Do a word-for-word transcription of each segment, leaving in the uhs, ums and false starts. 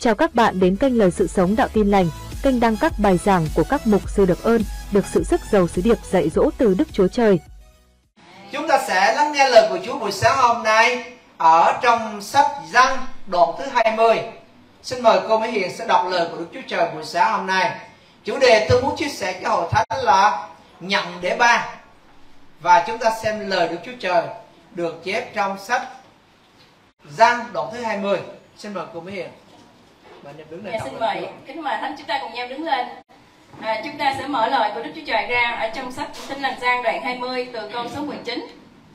Chào các bạn đến kênh Lời Sự Sống Đạo Tin Lành, kênh đăng các bài giảng của các mục sư được ơn, được sự sức giàu sứ điệp dạy dỗ từ Đức Chúa Trời. Chúng ta sẽ lắng nghe lời của Chúa buổi sáng hôm nay ở trong sách Giăng đoạn thứ hai mươi. Xin mời cô Mỹ Hiền sẽ đọc lời của Đức Chúa Trời buổi sáng hôm nay. Chủ đề tôi muốn chia sẻ cho hội thánh là nhận để ban. Và chúng ta xem lời Đức Chúa Trời được chép trong sách Giăng đoạn thứ hai mươi. Xin mời cô Mỹ Hiền. Đứng lên. Dạ, xin mời, kính mời thánh chúng ta cùng nhau đứng lên. À, chúng ta sẽ mở lời của Đức Chúa Trời ra ở trong sách Tin Lành Giăng đoạn hai mươi từ câu số mười chín.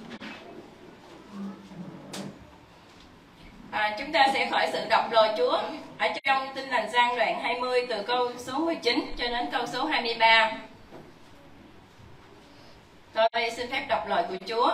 À, chúng ta sẽ khởi sự đọc lời Chúa ở trong Tin Lành Giăng đoạn hai mươi từ câu số mười chín cho đến câu số hai mươi ba. Tôi xin phép đọc lời của Chúa.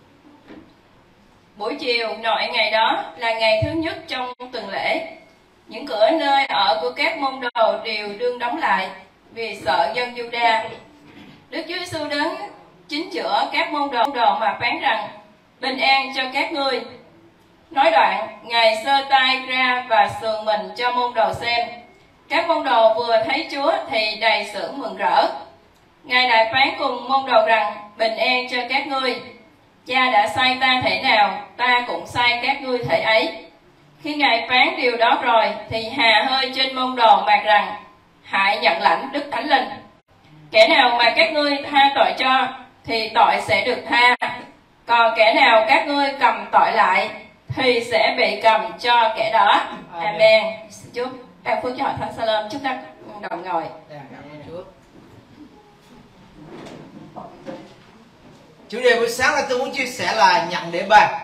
Buổi chiều nội ngày đó là ngày thứ nhất trong tuần lễ. Những cửa nơi ở của các môn đồ đều đương đóng lại vì sợ dân Giu-đa. Đức Chúa Giêsu đến chính giữa các môn đồ, đồ mà phán rằng: bình an cho các ngươi. Nói đoạn, Ngài giơ tay ra và sườn mình cho môn đồ xem. Các môn đồ vừa thấy Chúa thì đầy sự mừng rỡ. Ngài lại phán cùng môn đồ rằng: bình an cho các ngươi. Cha đã sai ta thể nào, ta cũng sai các ngươi thể ấy. Khi Ngài phán điều đó rồi thì hà hơi trên môn đồ mạc rằng: hãy nhận lãnh Đức Thánh Linh. Kẻ nào mà các ngươi tha tội cho thì tội sẽ được tha, còn kẻ nào các ngươi cầm tội lại thì sẽ bị cầm cho kẻ đó. Amen. Xin chúc ban phước cho hội thánh Salem. Chúng ta đồng ngồi. Chủ đề buổi sáng là tôi muốn chia sẻ là nhận để ban.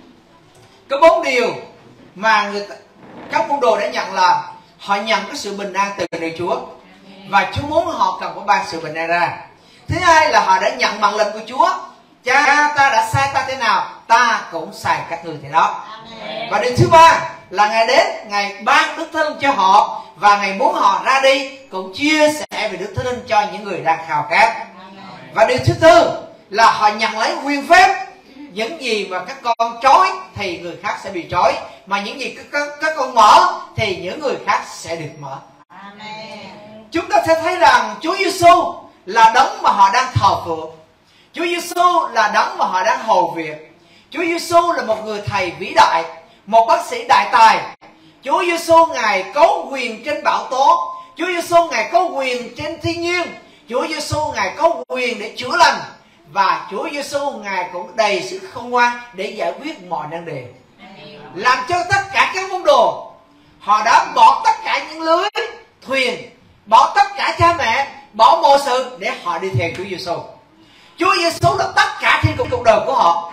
Có bốn điều mà người ta, các môn đồ đã nhận là họ nhận cái sự bình an từ nơi Chúa, và Chúa muốn họ cần có ban sự bình an ra. Thứ hai là họ đã nhận mệnh lệnh của Chúa: cha ta đã sai ta thế nào, ta cũng sai các người thế đó. Amen. Và điều thứ ba là Ngài đến, Ngài ban Đức Thánh Linh cho họ, và Ngài muốn họ ra đi cũng chia sẻ về Đức Thánh Linh cho những người đang khao khát. Amen. Và điều thứ tư là họ nhận lấy quyền phép. Những gì mà các con trói thì người khác sẽ bị trói, mà những gì các, các, các con mở thì những người khác sẽ được mở. Amen. Chúng ta sẽ thấy rằng Chúa Giêsu là đấng mà họ đang thờ phượng. Chúa Giêsu là đấng mà họ đang hầu việc. Chúa Giêsu là một người thầy vĩ đại, một bác sĩ đại tài. Chúa Giêsu Ngài có quyền trên bão tố. Chúa Giêsu Ngài có quyền trên thiên nhiên. Chúa Giêsu Ngài có quyền để chữa lành. Và Chúa Giêsu Ngài cũng đầy sự khôn ngoan để giải quyết mọi nan đề. Làm cho tất cả các môn đồ họ đã bỏ tất cả những lưới thuyền, bỏ tất cả cha mẹ, bỏ mọi sự để họ đi theo Chúa Giêsu. Chúa Giêsu là tất cả trên cuộc đời của họ.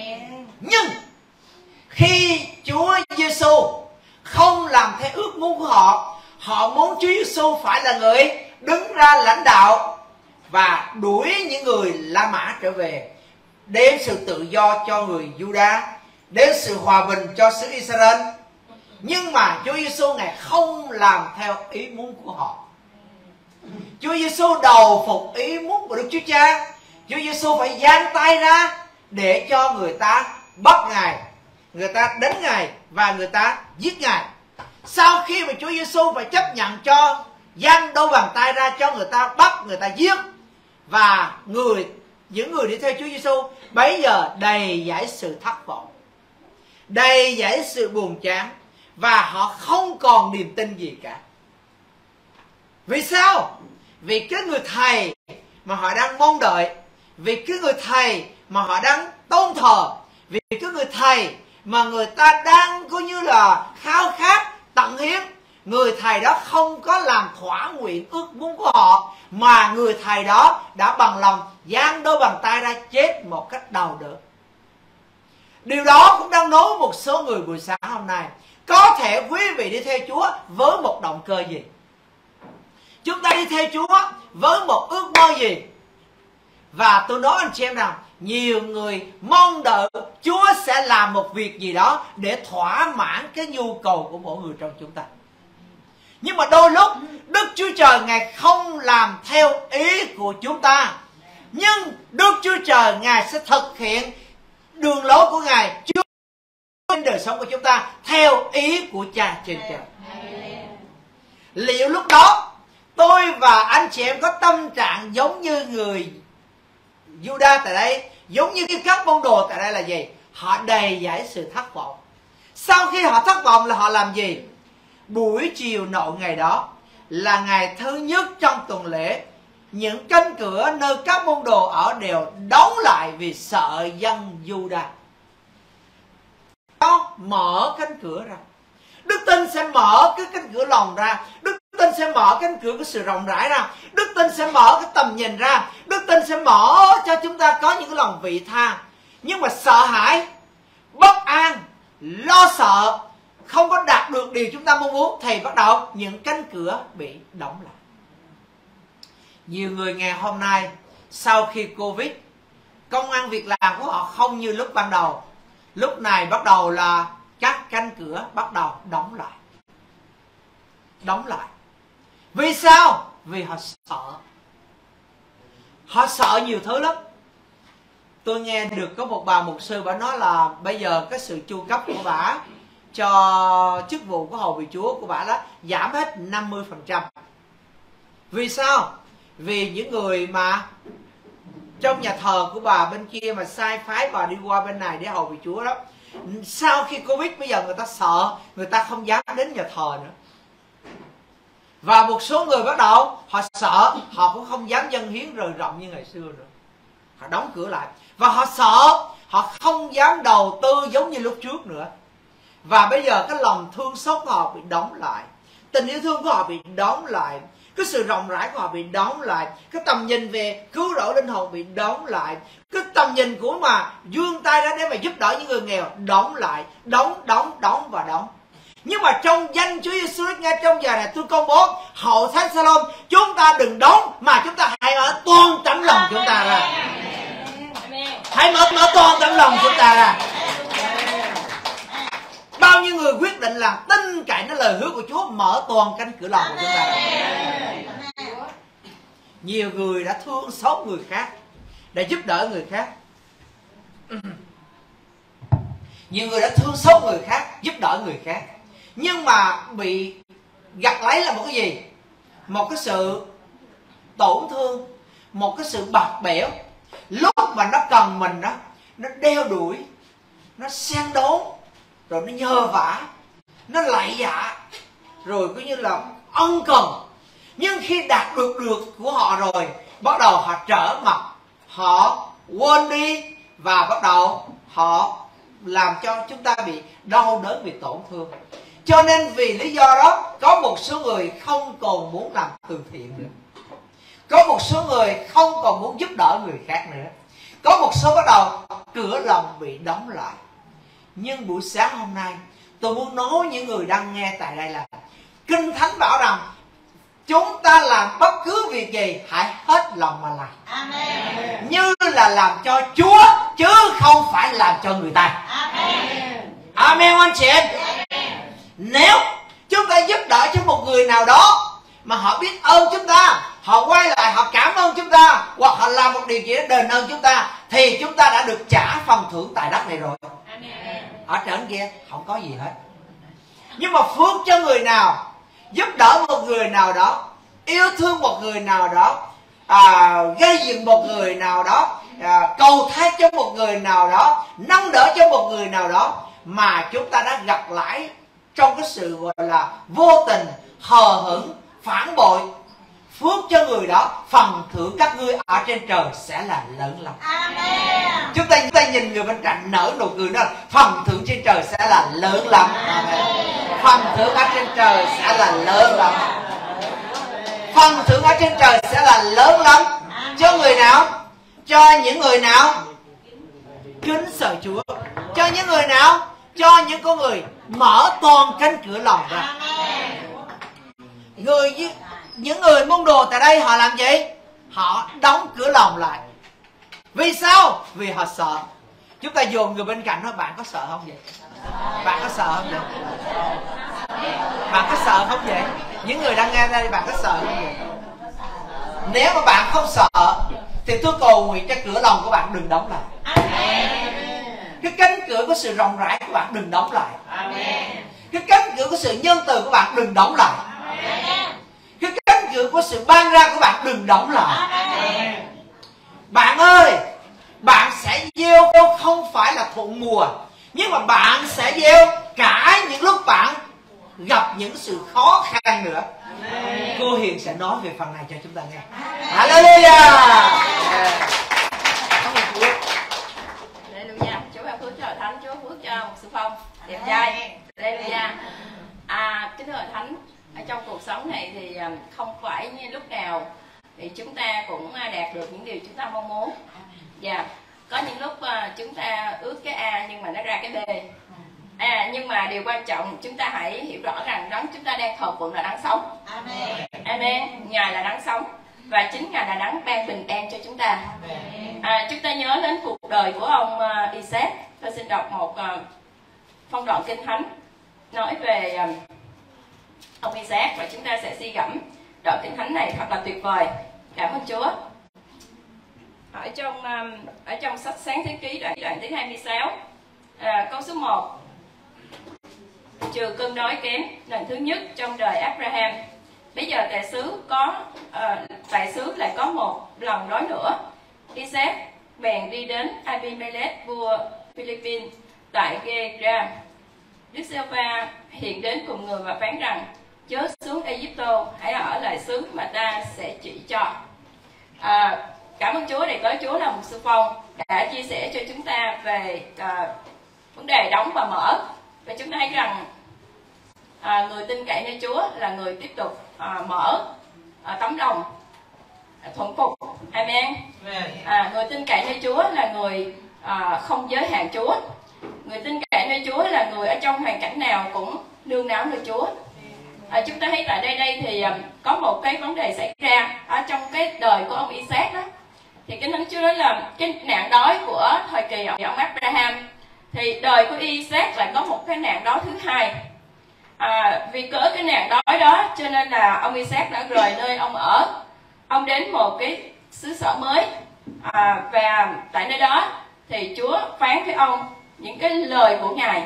Nhưng khi Chúa Giêsu không làm theo ước muốn của họ, họ muốn Chúa Giêsu phải là người đứng ra lãnh đạo và đuổi những người La Mã trở về, đem sự tự do cho người Juda, đem sự hòa bình cho xứ Israel. Nhưng mà Chúa Giêsu Ngài không làm theo ý muốn của họ. Chúa Giêsu đầu phục ý muốn của Đức Chúa Cha. Chúa Giêsu phải giang tay ra để cho người ta bắt Ngài, người ta đánh Ngài và người ta giết Ngài. Sau khi mà Chúa Giêsu phải chấp nhận cho giang đôi bàn tay ra cho người ta bắt, người ta giết, và người những người đi theo Chúa Giêsu bấy giờ đầy dẫy sự thất vọng, đầy dẫy sự buồn chán, và họ không còn niềm tin gì cả. Vì sao? Vì cái người thầy mà họ đang mong đợi, vì cái người thầy mà họ đang tôn thờ, vì cái người thầy mà người ta đang coi như là khao khát tận hiến, người thầy đó không có làm thỏa nguyện ước muốn của họ, mà người thầy đó đã bằng lòng giang đôi bàn tay ra chết một cách đau đớn. Điều đó cũng đang nói một số người buổi sáng hôm nay. Có thể quý vị đi theo Chúa với một động cơ gì? Chúng ta đi theo Chúa với một ước mơ gì? Và tôi nói anh chị em rằng nhiều người mong đợi Chúa sẽ làm một việc gì đó để thỏa mãn cái nhu cầu của mỗi người trong chúng ta. Nhưng mà đôi lúc Đức Chúa Trời Ngài không làm theo ý của chúng ta, nhưng Đức Chúa Trời Ngài sẽ thực hiện đường lối của Ngài trên đời sống của chúng ta theo ý của Cha trên trời. Liệu lúc đó tôi và anh chị em có tâm trạng giống như người Juda tại đây, giống như các môn đồ tại đây là gì? Họ đầy dẫy sự thất vọng. Sau khi họ thất vọng là họ làm gì? Buổi chiều nọ ngày đó là ngày thứ nhất trong tuần lễ, những cánh cửa nơi các môn đồ ở đều đóng lại vì sợ dân Juda. Đó, mở cánh cửa ra. Đức Tin sẽ mở cái cánh cửa lòng ra. Đức Tin sẽ mở cánh cửa của sự rộng rãi ra. Đức Tin sẽ mở cái tầm nhìn ra. Đức Tin sẽ mở cho chúng ta có những cái lòng vị tha. Nhưng mà sợ hãi, bất an, lo sợ, không có đạt được điều chúng ta mong muốn, thì bắt đầu những cánh cửa bị đóng lại. Nhiều người ngày hôm nay sau khi Covid, công ăn việc làm của họ không như lúc ban đầu. Lúc này bắt đầu là các cánh cửa bắt đầu đóng lại. Đóng lại. Vì sao? Vì họ sợ. Họ sợ nhiều thứ lắm. Tôi nghe được có một bà mục sư, bà nói là bây giờ cái sự chu cấp của bà cho chức vụ của hầu vị Chúa của bà đó giảm hết năm mươi phần trăm. Vì sao? Vì những người mà trong nhà thờ của bà bên kia mà sai phái bà đi qua bên này để hầu vị Chúa đó, sau khi Covid bây giờ người ta sợ, người ta không dám đến nhà thờ nữa. Và một số người bắt đầu họ sợ, họ cũng không dám dâng hiến rời rộng như ngày xưa nữa. Họ đóng cửa lại. Và họ sợ, họ không dám đầu tư giống như lúc trước nữa. Và bây giờ cái lòng thương xót của họ bị đóng lại, tình yêu thương của họ bị đóng lại, cái sự rộng rãi của họ bị đóng lại, cái tầm nhìn về cứu rỗi linh hồn bị đóng lại, cái tầm nhìn của mà vươn tay ra để mà giúp đỡ những người nghèo đóng lại, đóng, đóng, đóng và đóng. Nhưng mà trong danh Chúa Giêsu ngay trong giờ này tôi công bố hậu thánh Salom, chúng ta đừng đóng mà chúng ta hãy mở toan tấm lòng chúng ta ra. Hãy mở mở toan tấm lòng chúng ta ra. Bao nhiêu người quyết định là tin cậy nó lời hứa của Chúa, mở toàn cánh cửa lòng của chúng ta. Nhiều người đã thương xót người khác, để giúp đỡ người khác. Nhiều người đã thương xót người khác, giúp đỡ người khác, nhưng mà bị gặt lấy là một cái gì? Một cái sự tổn thương, một cái sự bạc bẽo. Lúc mà nó cần mình đó, nó đeo đuổi, nó xen đốn, rồi nó nhờ vả, nó lạy dạ, rồi coi như là ân cần. Nhưng khi đạt được được của họ rồi, bắt đầu họ trở mặt, họ quên đi, và bắt đầu họ làm cho chúng ta bị đau đớn, bị tổn thương. Cho nên vì lý do đó, có một số người không còn muốn làm từ thiện nữa, có một số người không còn muốn giúp đỡ người khác nữa, có một số bắt đầu cửa lòng bị đóng lại. Nhưng buổi sáng hôm nay tôi muốn nói những người đang nghe tại đây là Kinh Thánh bảo rằng chúng ta làm bất cứ việc gì hãy hết lòng mà làm. Amen. Như là làm cho Chúa chứ không phải làm cho người ta. Amen. Amen anh chị em. Nếu chúng ta giúp đỡ cho một người nào đó mà họ biết ơn chúng ta, họ quay lại họ cảm ơn chúng ta, hoặc họ làm một điều gì để đền ơn chúng ta, thì chúng ta đã được trả phần thưởng tại đất này rồi. Amen. Ở trên kia không có gì hết. Nhưng mà phước cho người nào, giúp đỡ một người nào đó, yêu thương một người nào đó, à, gây dựng một người nào đó, à, cầu thác cho một người nào đó, nâng đỡ cho một người nào đó, mà chúng ta đã gặp lại trong cái sự gọi là vô tình, hờ hững, phản bội, phước cho người đó, phần thưởng các ngươi ở trên trời sẽ là lớn lắm. Amen. Chúng ta, chúng ta nhìn người bên cạnh nở nụ cười đó, phần thưởng trên trời sẽ là lớn lắm. Amen. Phần thưởng ở trên trời sẽ là lớn lắm. Phần thưởng ở trên trời sẽ là lớn lắm. Cho người nào? Cho những người nào kính sợ Chúa. Cho những người nào? Cho những con người mở toàn cánh cửa lòng ra. Người những người môn đồ tại đây họ làm gì? Họ đóng cửa lòng lại. Vì sao? Vì họ sợ. Chúng ta dồn người bên cạnh nói, bạn có sợ không vậy? Bạn có sợ không vậy? Bạn có sợ không vậy? Những người đang nghe đây, bạn có sợ không vậy? Nếu mà bạn không sợ thì tôi cầu nguyện cho cửa lòng của bạn đừng đóng lại. Cái cánh cửa của sự rộng rãi của bạn đừng đóng lại. Cái cánh cửa của sự nhân từ của bạn đừng đóng lại. có sự ban ra của bạn đừng đóng lại. Bạn ơi, bạn sẽ gieo không phải là thuận mùa, nhưng mà bạn sẽ gieo cả những lúc bạn gặp những sự khó khăn nữa. Cô Hiền sẽ nói về phần này cho chúng ta nghe. Hallelujah. Hallelujah. Chúa ban phước cho hội thánh, Chúa phước cho một sự phong đẹp trai. Hallelujah. À, kính thưa hội thánh, ở trong cuộc sống này thì không phải như lúc nào thì chúng ta cũng đạt được những điều chúng ta mong muốn. Dạ, có những lúc chúng ta ước cái A nhưng mà nó ra cái B. À, nhưng mà điều quan trọng chúng ta hãy hiểu rõ rằng đấng chúng ta đang thờ phượng là đấng sống. Amen. Amen. Ngài là đấng sống và chính Ngài là đấng ban bình an cho chúng ta. À, chúng ta nhớ đến cuộc đời của ông uh, Isaac. Tôi xin đọc một uh, phong đoạn kinh thánh nói về uh, ông Isaac và chúng ta sẽ suy gẫm đoạn kinh thánh này thật là tuyệt vời. Cảm ơn Chúa. Ở trong um, ở trong sách Sáng Thế Ký đoạn đoạn thứ hai mươi sáu, à, câu số một. Trừ cơn đói kém lần thứ nhất trong đời Abraham, bây giờ tại xứ có uh, tại xứ lại có một lần đói nữa. Isaac bèn đi đến Abimelech vua Philippines tại Gerar. Đức Giê-hô-va hiện đến cùng người và phán rằng: chớ xuống Ai-cập, hãy ở lại xứ mà ta sẽ chỉ cho. À, cảm ơn Chúa, để có Chúa là một sư phong đã chia sẻ cho chúng ta về uh, vấn đề đóng và mở. Và chúng ta thấy rằng à, người tin cậy nơi Chúa là người tiếp tục à, mở à, tấm lòng à, thuận phục. Amen. À, người tin cậy nơi Chúa là người à, không giới hạn Chúa. Người tin cậy nơi Chúa là người ở trong hoàn cảnh nào cũng nương náu nơi Chúa. À, chúng ta thấy tại đây đây thì à, có một cái vấn đề xảy ra ở trong cái đời của ông Isaac đó. Thì cái Thánh Chúa nói là cái nạn đói của thời kỳ ông Abraham, thì đời của Isaac lại có một cái nạn đói thứ hai. À, vì cỡ cái nạn đói đó cho nên là ông Isaac đã rời nơi ông ở. Ông đến một cái xứ sở mới, à, và tại nơi đó thì Chúa phán với ông những cái lời của Ngài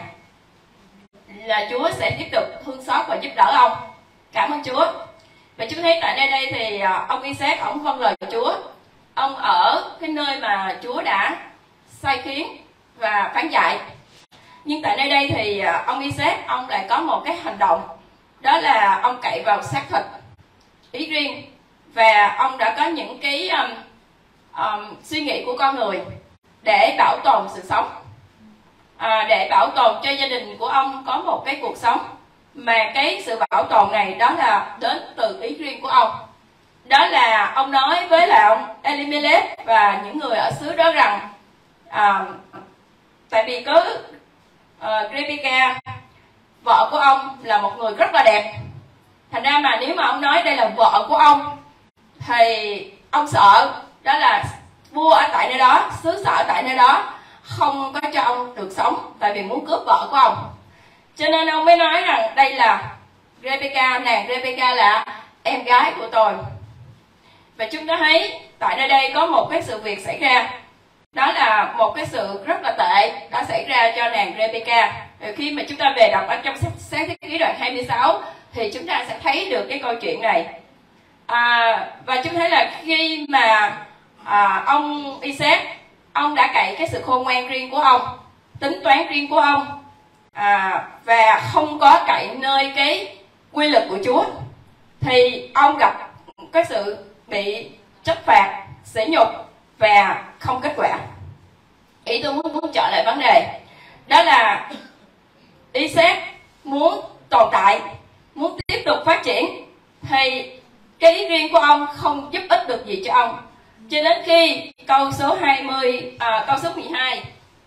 là Chúa sẽ tiếp tục thương xót và giúp đỡ ông. Cảm ơn Chúa. Và chúng thấy tại đây đây thì ông Isaac ông vâng lời Chúa. Ông ở cái nơi mà Chúa đã sai khiến và phán dạy. Nhưng tại nơi đây thì ông Isaac ông lại có một cái hành động, đó là ông cậy vào xác thịt ý riêng, và ông đã có những cái um, um, suy nghĩ của con người để bảo tồn sự sống, à, để bảo tồn cho gia đình của ông có một cái cuộc sống. Mà cái sự bảo tồn này đó là đến từ ý riêng của ông. Đó là ông nói với là ông Elimelech và những người ở xứ đó rằng à, tại vì có uh, Rebecca, vợ của ông là một người rất là đẹp, thành ra mà nếu mà ông nói đây là vợ của ông thì ông sợ đó là vua ở tại nơi đó, xứ sở tại nơi đó không có cho ông được sống, tại vì muốn cướp vợ của ông. Cho nên ông mới nói rằng đây là Rebecca, nàng Rebecca là em gái của tôi. Và chúng ta thấy tại nơi đây có một cái sự việc xảy ra, đó là một cái sự rất là tệ đã xảy ra cho nàng Rebecca. Rồi khi mà chúng ta về đọc ở trong sách Sáng Thế Ký đoạn hai mươi sáu thì chúng ta sẽ thấy được cái câu chuyện này. À, và chúng thấy là khi mà à, ông Isaac ông đã cậy cái sự khôn ngoan riêng của ông, tính toán riêng của ông, à, và không có cậy nơi cái quy luật của Chúa, thì ông gặp cái sự bị trách phạt, sỉ nhục và không kết quả. Ý tôi muốn, muốn trở lại vấn đề, đó là Isaac muốn tồn tại, muốn tiếp tục phát triển, thì cái ý riêng của ông không giúp ích được gì cho ông. Cho đến khi câu số hai mươi, à, câu số mười hai,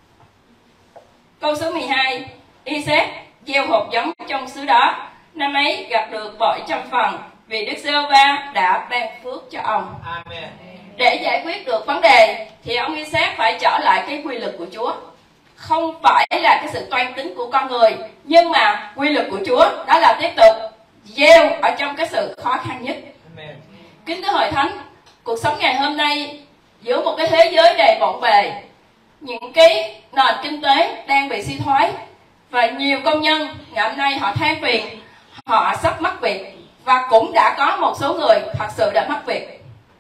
câu số mười hai, Isaac gieo hột giống trong xứ đó, năm ấy gặp được bội trăm phần, vì Đức Giê-hô-va đã ban phước cho ông. Amen. Để giải quyết được vấn đề thì ông Isaac phải trở lại cái quy luật của Chúa, không phải là cái sự toan tính của con người, nhưng mà quy luật của Chúa đó là tiếp tục gieo ở trong cái sự khó khăn nhất. Amen. Kính thưa hội thánh, cuộc sống ngày hôm nay giữa một cái thế giới đầy bộn bề, những cái nền kinh tế đang bị suy thoái, và nhiều công nhân ngày hôm nay họ than phiền họ sắp mất việc và cũng đã có một số người thật sự đã mất việc.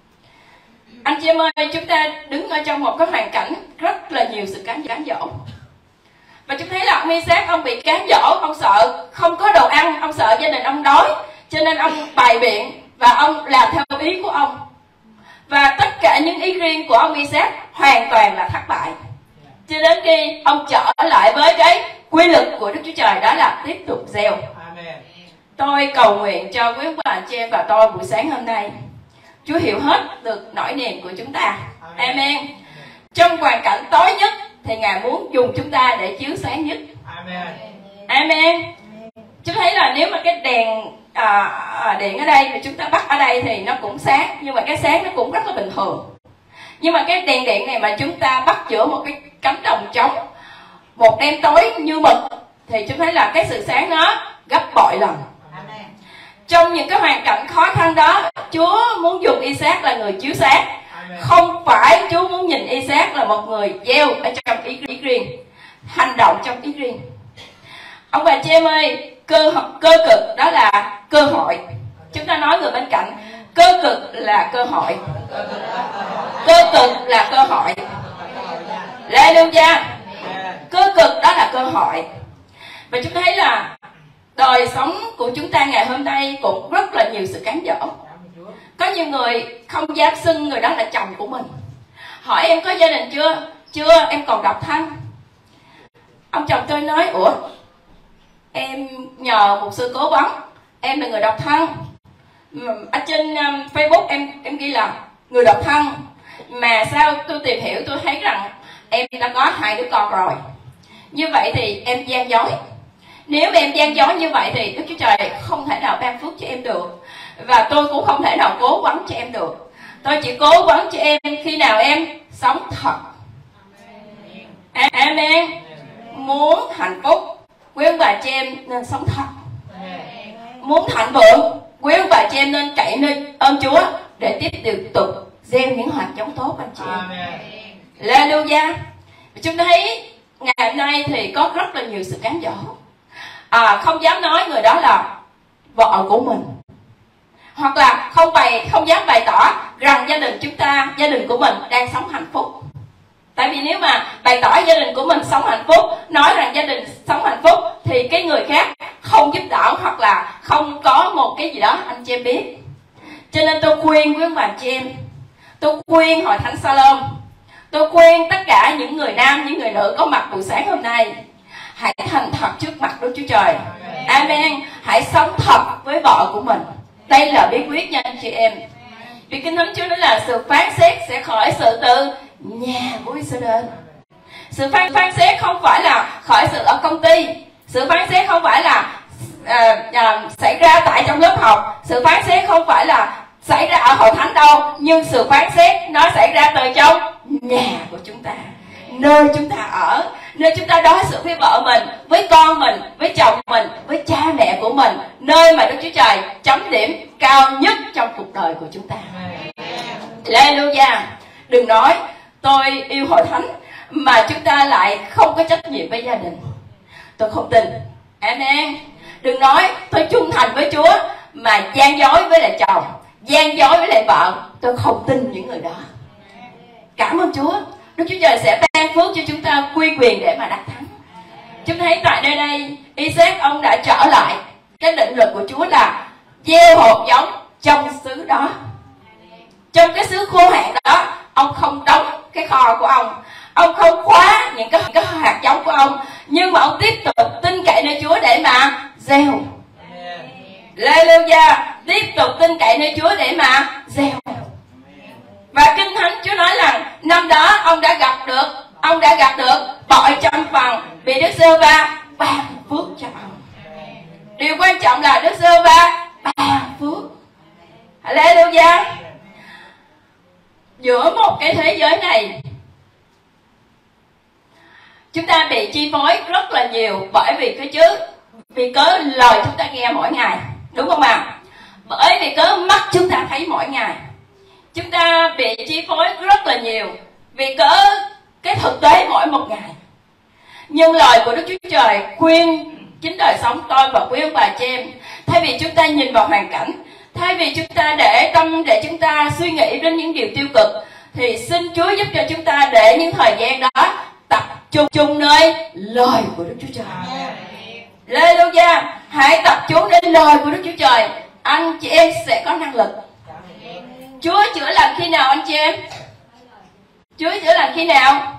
Anh chị em ơi, chúng ta đứng ở trong một cái hoàn cảnh rất là nhiều sự cám cám dỗ. Và chúng thấy là ông Isaac, ông bị cám dỗ, ông sợ không có đồ ăn, ông sợ gia đình ông đói, cho nên ông bày biện và ông làm theo ý của ông. Và tất cả những ý riêng của ông Isaac hoàn toàn là thất bại. Cho đến khi ông trở lại với cái quy luật của Đức Chúa Trời, đó là tiếp tục gieo. Tôi cầu nguyện cho quý ông bà anh chị em và tôi buổi sáng hôm nay, Chúa hiểu hết được nỗi niềm của chúng ta. Amen. Amen. Trong hoàn cảnh tối nhất thì Ngài muốn dùng chúng ta để chiếu sáng nhất. Amen. Amen. Chúng thấy là nếu mà cái đèn à, à, điện ở đây mà chúng ta bắt ở đây thì nó cũng sáng, nhưng mà cái sáng nó cũng rất là bình thường. Nhưng mà cái đèn điện này mà chúng ta bắt giữa một cái cánh đồng trống, một đêm tối như mực, thì chúng thấy là cái sự sáng nó gấp bội lần. Amen. Trong những cái hoàn cảnh khó khăn đó, Chúa muốn dùng Isaac là người chiếu sáng. Amen. Không phải Chúa muốn nhìn Isaac là một người gieo ở trong ý, ý riêng, hành động trong ý riêng. Ông bà chị em ơi, cơ cơ cực đó là cơ hội. Chúng ta nói người bên cạnh, cơ cực là cơ hội. Cơ cực là cơ hội. Hallelujah. Cơ cực đó là cơ hội. Và chúng thấy là đời sống của chúng ta ngày hôm nay cũng rất là nhiều sự cám dỗ. Có nhiều người không dám xưng người đó là chồng của mình. Hỏi em có gia đình chưa? Chưa, em còn độc thân. Ông chồng tôi nói, ủa, em nhờ một sư cố vấn, em là người độc thân. Ở trên um, Facebook em em ghi là người độc thân, mà sao tôi tìm hiểu tôi thấy rằng em đã có hai đứa con rồi. Như vậy thì em gian dối. Nếu mà em gian dối như vậy thì Đức Chúa Trời không thể nào ban phước cho em được, và tôi cũng không thể nào cố vấn cho em được. Tôi chỉ cố vấn cho em khi nào em sống thật. Amen. Muốn hạnh phúc, quý ông bà chị em nên sống thật. Muốn thịnh vượng, quý ông bà chị em nên cậy nơi ơn Chúa để tiếp tiếp tục gieo những hạt giống tốt anh chị em. Hallelujah. Chúng ta thấy ngày hôm nay thì có rất là nhiều sự cám dỗ. À, không dám nói người đó là vợ của mình, hoặc là không bày không dám bày tỏ rằng gia đình chúng ta, gia đình của mình đang sống hạnh phúc. Tại vì nếu mà bày tỏ gia đình của mình sống hạnh phúc, nói rằng gia đình sống hạnh phúc, thì cái người khác không giúp đỡ hoặc là không có một cái gì đó anh chị em biết. Cho nên tôi khuyên quý ông bà chị em, tôi khuyên hội thánh Salom, tôi khuyên tất cả những người nam, những người nữ có mặt buổi sáng hôm nay, hãy thành thật trước mặt Đức Chúa Trời. Amen. Hãy sống thật với vợ của mình. Đây là bí quyết nha anh chị em. Vì Kinh Thánh Chúa nói là sự phán xét sẽ khởi sự từ nhà của Israel. Sự phán, phán xét không phải là khởi sự ở công ty. Sự phán xét không phải là à, à, xảy ra tại trong lớp học. Sự phán xét không phải là xảy ra ở hội thánh đâu. Nhưng sự phán xét nó xảy ra từ trong nhà của chúng ta, nơi chúng ta ở, nơi chúng ta đối xử với vợ mình, với con mình, với chồng mình, với cha mẹ của mình, nơi mà Đức Chúa Trời chấm điểm cao nhất trong cuộc đời của chúng ta. Hallelujah. Đừng nói tôi yêu hội thánh mà chúng ta lại không có trách nhiệm với gia đình. Tôi không tin. Amen. Đừng nói tôi trung thành với Chúa mà gian dối với lại chồng, gian dối với lại vợ. Tôi không tin những người đó. Cảm ơn Chúa. Đức Chúa Trời sẽ ban phước cho chúng ta quy quyền để mà đắc thắng. Chúng thấy tại nơi đây Isaac ông đã trở lại cái định luật của Chúa là gieo hột giống trong xứ đó. Trong cái xứ khô hạn đó, ông không đóng cái kho của ông, ông không khóa những cái, cái hạt giống của ông, nhưng mà ông tiếp tục tin cậy nơi Chúa để mà gieo. Hallelujah. Tiếp tục tin cậy nơi Chúa để mà gieo. Và Kinh Thánh Chúa nói rằng năm đó ông đã gặp được, ông đã gặp được bội trăm phần vì Đức Giê-hô-va ban phước cho ông. Điều quan trọng là Đức Giê-hô-va ban phước. Hallelujah. Giữa một cái thế giới này, chúng ta bị chi phối rất là nhiều bởi vì cái chứ vì cớ lời chúng ta nghe mỗi ngày, đúng không ạ? À? Bởi vì cớ mắt chúng ta thấy mỗi ngày. Chúng ta bị chi phối rất là nhiều vì cớ cái thực tế mỗi một ngày. Nhưng lời của Đức Chúa Trời khuyên chính đời sống tôi và quý ông bà chị em, thay vì chúng ta nhìn vào hoàn cảnh, thay vì chúng ta để tâm để chúng ta suy nghĩ đến những điều tiêu cực, thì xin Chúa giúp cho chúng ta để những thời gian đó tập trung chung nơi lời của Đức Chúa Trời. Hallelujah. Hãy tập trung đến lời của Đức Chúa Trời, anh chị em sẽ có năng lực. Chúa chữa lành khi nào anh chị em? Chúa chữa lành khi nào?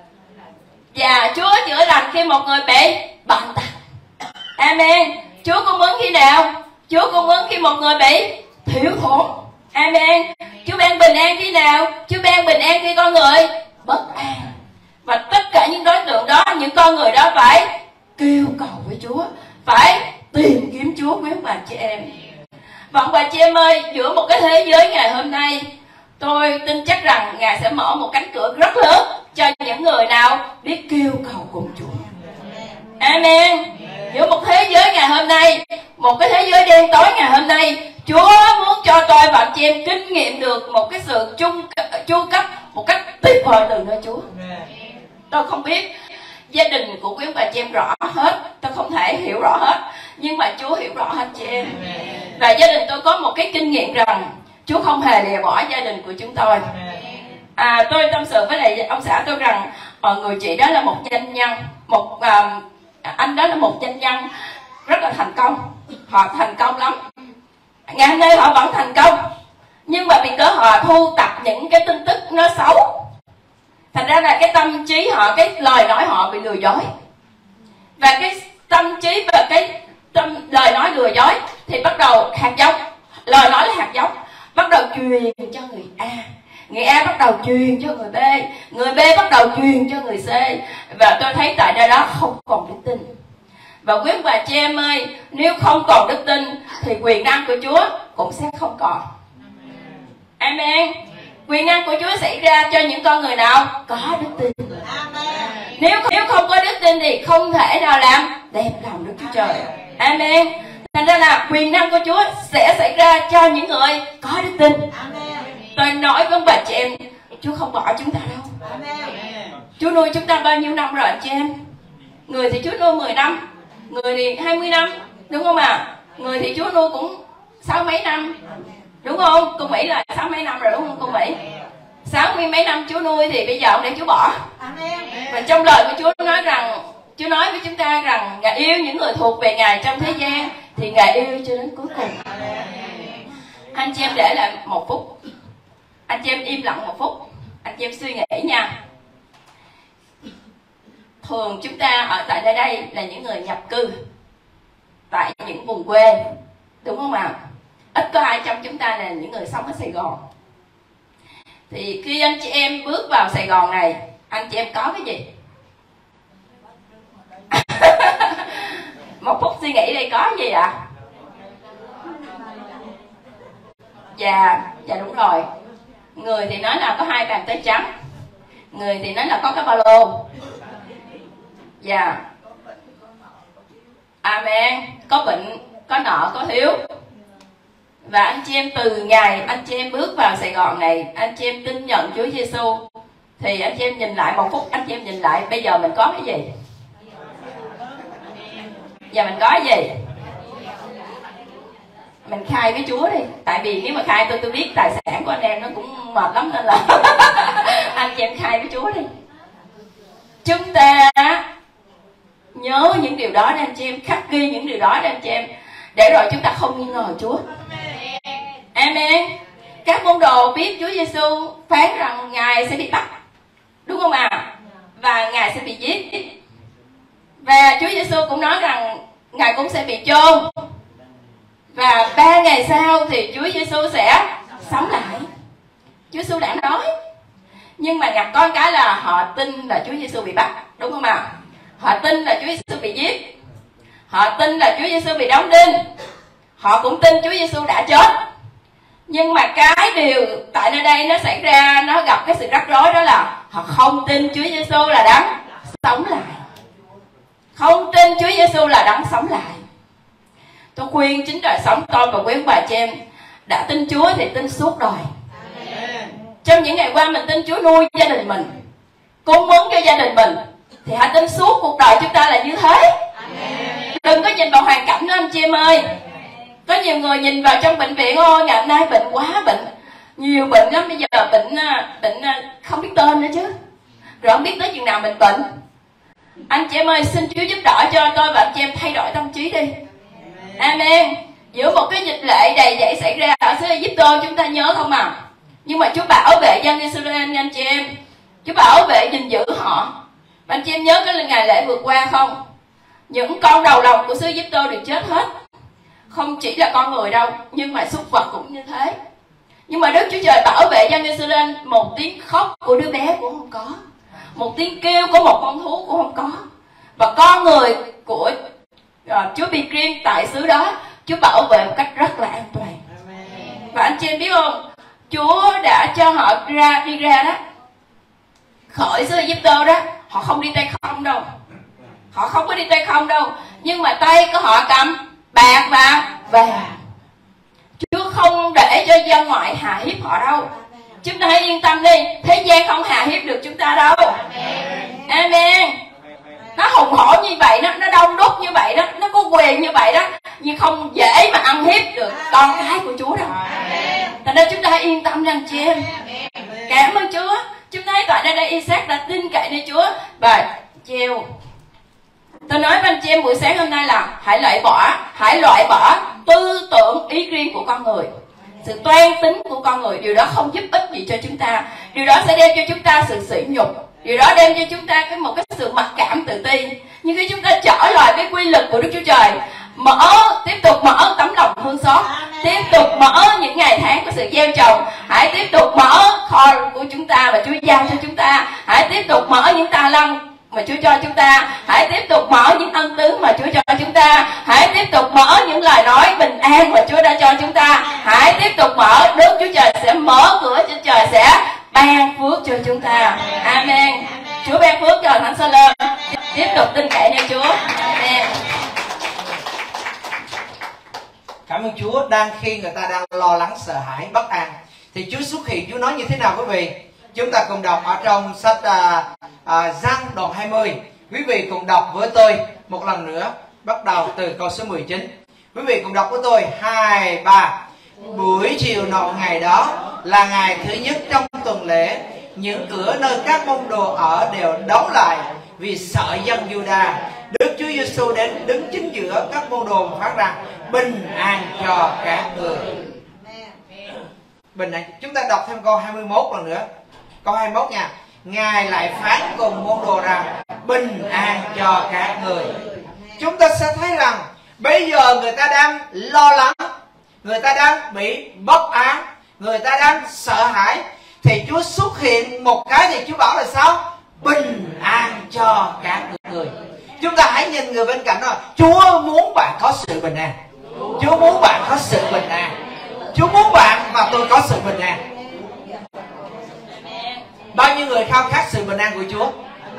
Và Chúa chữa lành khi một người bị bệnh tật. Amen. Chúa cung ứng khi nào? Chúa cung ứng khi một người bị thiếu thốn. Amen. Chúa ban bình an khi nào? Chúa ban bình an khi con người bất an. Và tất cả những đối tượng đó, những con người đó phải kêu cầu với Chúa, phải tìm kiếm Chúa, quý ông bà chị em. Và ông bà chị em ơi, giữa một cái thế giới ngày hôm nay, tôi tin chắc rằng Ngài sẽ mở một cánh cửa rất lớn cho những người nào biết kêu cầu cùng Chúa. Amen. Giữa một thế giới ngày hôm nay, một cái thế giới đen tối ngày hôm nay, Chúa muốn cho tôi và chị em kinh nghiệm được một cái sự chung chu cấp một cách tuyệt vời từ nơi Chúa. Tôi không biết gia đình của quý ông bà chị em rõ hết, tôi không thể hiểu rõ hết, nhưng mà Chúa hiểu rõ hết chị em. Và gia đình tôi có một cái kinh nghiệm rằng Chúa không hề lìa bỏ gia đình của chúng tôi. À, tôi tâm sự với lại ông xã tôi rằng uh, người chị đó là một doanh nhân, một uh, anh đó là một doanh nhân rất là thành công, họ thành công lắm. Ngày hôm nay họ vẫn thành công, nhưng mà vì cớ họ thu tập những cái tin tức nó xấu, thành ra là cái tâm trí họ, cái lời nói họ bị lừa dối. Và cái tâm trí và cái tâm lời nói lừa dối thì bắt đầu hạt giống, lời nói là hạt giống, bắt đầu truyền cho người A, người A bắt đầu truyền cho người B, người B bắt đầu truyền cho người C. Và tôi thấy tại nơi đó không còn đức tin. Và quý ông bà chị em ơi, nếu không còn đức tin thì quyền năng của Chúa cũng sẽ không còn. Amen. Quyền năng của Chúa xảy ra cho những con người nào có đức tin. Nếu nếu không có đức tin thì không thể nào làm đẹp lòng Đức Chúa Trời. Amen. Thành ra là quyền năng của Chúa sẽ xảy ra cho những người có đức tin. Tôi nói với ông bà chị em, Chúa không bỏ chúng ta đâu. Chúa nuôi chúng ta bao nhiêu năm rồi anh chị em? Người thì Chúa nuôi mười năm, người thì hai mươi năm, đúng không ạ? À? Người thì Chúa nuôi cũng sáu mấy năm, đúng không? Cô Mỹ là sáu mấy năm rồi đúng không cô Mỹ? Sáu mươi mấy năm Chúa nuôi thì bây giờ ông để Chúa bỏ. Và trong lời của Chúa nói rằng, Chúa nói với chúng ta rằng Ngài yêu những người thuộc về Ngài trong thế gian thì Ngài yêu cho đến cuối cùng. Anh chị em để lại một phút, anh chị em im lặng một phút, anh chị em suy nghĩ nha. Thường chúng ta ở tại nơi đây là những người nhập cư tại những vùng quê, đúng không ạ? À? Ít có ai trong chúng ta là những người sống ở Sài Gòn. Thì khi anh chị em bước vào Sài Gòn này, anh chị em có cái gì? Một phút suy nghĩ đây, có gì ạ? À? Dạ, dạ đúng rồi. Người thì nói là có hai bàn tay trắng, người thì nói là có cái ba lô. Dạ. Amen. Có bệnh, có nợ, có thiếu. Và anh chị em từ ngày anh chị em bước vào Sài Gòn này, anh chị em tin nhận Chúa Giêsu, thì anh chị em nhìn lại một phút, anh chị em nhìn lại bây giờ mình có cái gì? Giờ mình có cái gì? Mình khai với Chúa đi. Tại vì nếu mà khai tôi tôi biết tài sản của anh em nó cũng mệt lắm, nên là anh chị em khai với Chúa đi. Chúng ta nhớ những điều đó để anh chị em, khắc ghi những điều đó để anh chị em, để rồi chúng ta không nghi ngờ Chúa. Amen. Các môn đồ biết Chúa Giêsu phán rằng Ngài sẽ bị bắt, đúng không ạ? À? Và Ngài sẽ bị giết. Và Chúa Giêsu cũng nói rằng Ngài cũng sẽ bị chôn. Và ba ngày sau thì Chúa Giêsu sẽ sống lại. Chúa Giêsu đã nói. Nhưng mà ngặt có cái là họ tin là Chúa Giêsu bị bắt, đúng không ạ? À? Họ tin là Chúa Giêsu bị giết. Họ tin là Chúa Giêsu bị đóng đinh. Họ cũng tin Chúa Giêsu đã chết. Nhưng mà cái điều tại nơi đây nó xảy ra, nó gặp cái sự rắc rối, đó là họ không tin Chúa Giêsu là đấng sống lại. Không tin Chúa Giêsu là đấng sống lại. Tôi khuyên chính đời sống tôi và quý ông bà chị em đã tin Chúa thì tin suốt đời. Trong những ngày qua mình tin Chúa nuôi gia đình mình, cung ứng cho gia đình mình, thì hãy tin suốt cuộc đời chúng ta là như thế. đừng có nhìn vào hoàn cảnh đó anh chị em ơi. Có nhiều người nhìn vào trong bệnh viện, ôi ngày hôm nay bệnh quá, bệnh nhiều bệnh lắm, bây giờ bệnh bệnh không biết tên nữa chứ, rồi không biết tới chừng nào mình bệnh. Anh chị em ơi, xin Chúa giúp đỡ cho tôi và anh chị em thay đổi tâm trí đi. Amen. Giữa một cái dịch lệ đầy dẫy xảy ra ở xứ Egypto, chúng ta nhớ không à? Nhưng mà Chúa bảo vệ dân Israel nha anh chị em. Chúa bảo vệ gìn giữ họ. Và anh chị em nhớ cái ngày lễ vừa qua không? Những con đầu lòng của xứ Egypto đều chết hết. Không chỉ là con người đâu, nhưng mà súc vật cũng như thế. Nhưng mà Đức Chúa Trời bảo vệ dân Israel, một tiếng khóc của đứa bé cũng không có, một tiếng kêu của một con thú cũng không có. Và con người của uh, Chúa bị riêng tại xứ đó, Chúa bảo vệ một cách rất là an toàn. Và anh chị em biết không, Chúa đã cho họ ra đi ra đó, khỏi xứ Egypto đó, họ không đi tay không đâu. Họ không có đi tay không đâu, nhưng mà tay của họ cầm bạc và vàng. Chúa không để cho dân ngoại hạ hiếp họ đâu. Chúng ta hãy yên tâm đi, thế gian không hạ hiếp được chúng ta đâu. Amen. Nó hùng hổ như vậy đó, nó đông đúc như vậy đó, nó có quyền như vậy đó, nhưng không dễ mà ăn hiếp được con cái của Chúa đâu. Thành ra chúng ta hãy yên tâm rằng chị em. Cảm ơn Chúa. Chúng ta hãy tại đây đây Isaac đã tin cậy nơi Chúa và treo. Tôi nói với anh chị em buổi sáng hôm nay là hãy loại bỏ, hãy loại bỏ tư tưởng ý riêng của con người, sự toan tính của con người. Điều đó không giúp ích gì cho chúng ta. Điều đó sẽ đem cho chúng ta sự sỉ nhục. Điều đó đem cho chúng ta cái một cái sự mặc cảm tự ti. Nhưng khi chúng ta trở lại với quy luật của Đức Chúa Trời, mở tiếp tục mở tấm lòng thương xót, tiếp tục mở những ngày tháng của sự gieo trồng, hãy tiếp tục mở kho của chúng ta và Chúa giao cho chúng ta, hãy tiếp tục mở những tài năng mà Chúa cho chúng ta, hãy tiếp tục mở những ân tứ mà Chúa cho chúng ta, hãy tiếp tục mở những lời nói bình an mà Chúa đã cho chúng ta, hãy tiếp tục mở. Đức Chúa Trời sẽ mở cửa, Chúa Trời sẽ ban phước cho chúng ta. Amen. Chúa ban phước cho Thánh Sa-lơn. Tiếp tục tin cậy nơi Chúa. Amen. Cảm ơn Chúa. Đang khi người ta đang lo lắng, sợ hãi, bất an, thì Chúa xuất hiện. Chúa nói như thế nào quý vị? Chúng ta cùng đọc ở trong sách uh, uh, Giăng đoạn hai mươi. Quý vị cùng đọc với tôi một lần nữa, bắt đầu từ câu số mười chín. Quý vị cùng đọc với tôi. Hai, ba. Buổi chiều nọ ngày đó là ngày thứ nhất trong tuần lễ. Những cửa nơi các môn đồ ở đều đóng lại vì sợ dân Giu-đa. Đức Chúa Giêsu đến đứng chính giữa các môn đồ và phán rằng: bình an cho các người. Bình an. Chúng ta đọc thêm câu hai mươi mốt lần nữa. Câu hai mươi mốt nha. Ngài lại phán cùng môn đồ rằng: bình an cho các người. Chúng ta sẽ thấy rằng bây giờ người ta đang lo lắng, người ta đang bị bất an, người ta đang sợ hãi, thì Chúa xuất hiện một cái thì Chúa bảo là sao? Bình an cho các người. Chúng ta hãy nhìn người bên cạnh đó. Chúa muốn bạn có sự bình an. Chúa muốn bạn có sự bình an. Chúa muốn bạn và tôi có sự bình an. Bao nhiêu người khao khát sự bình an của Chúa?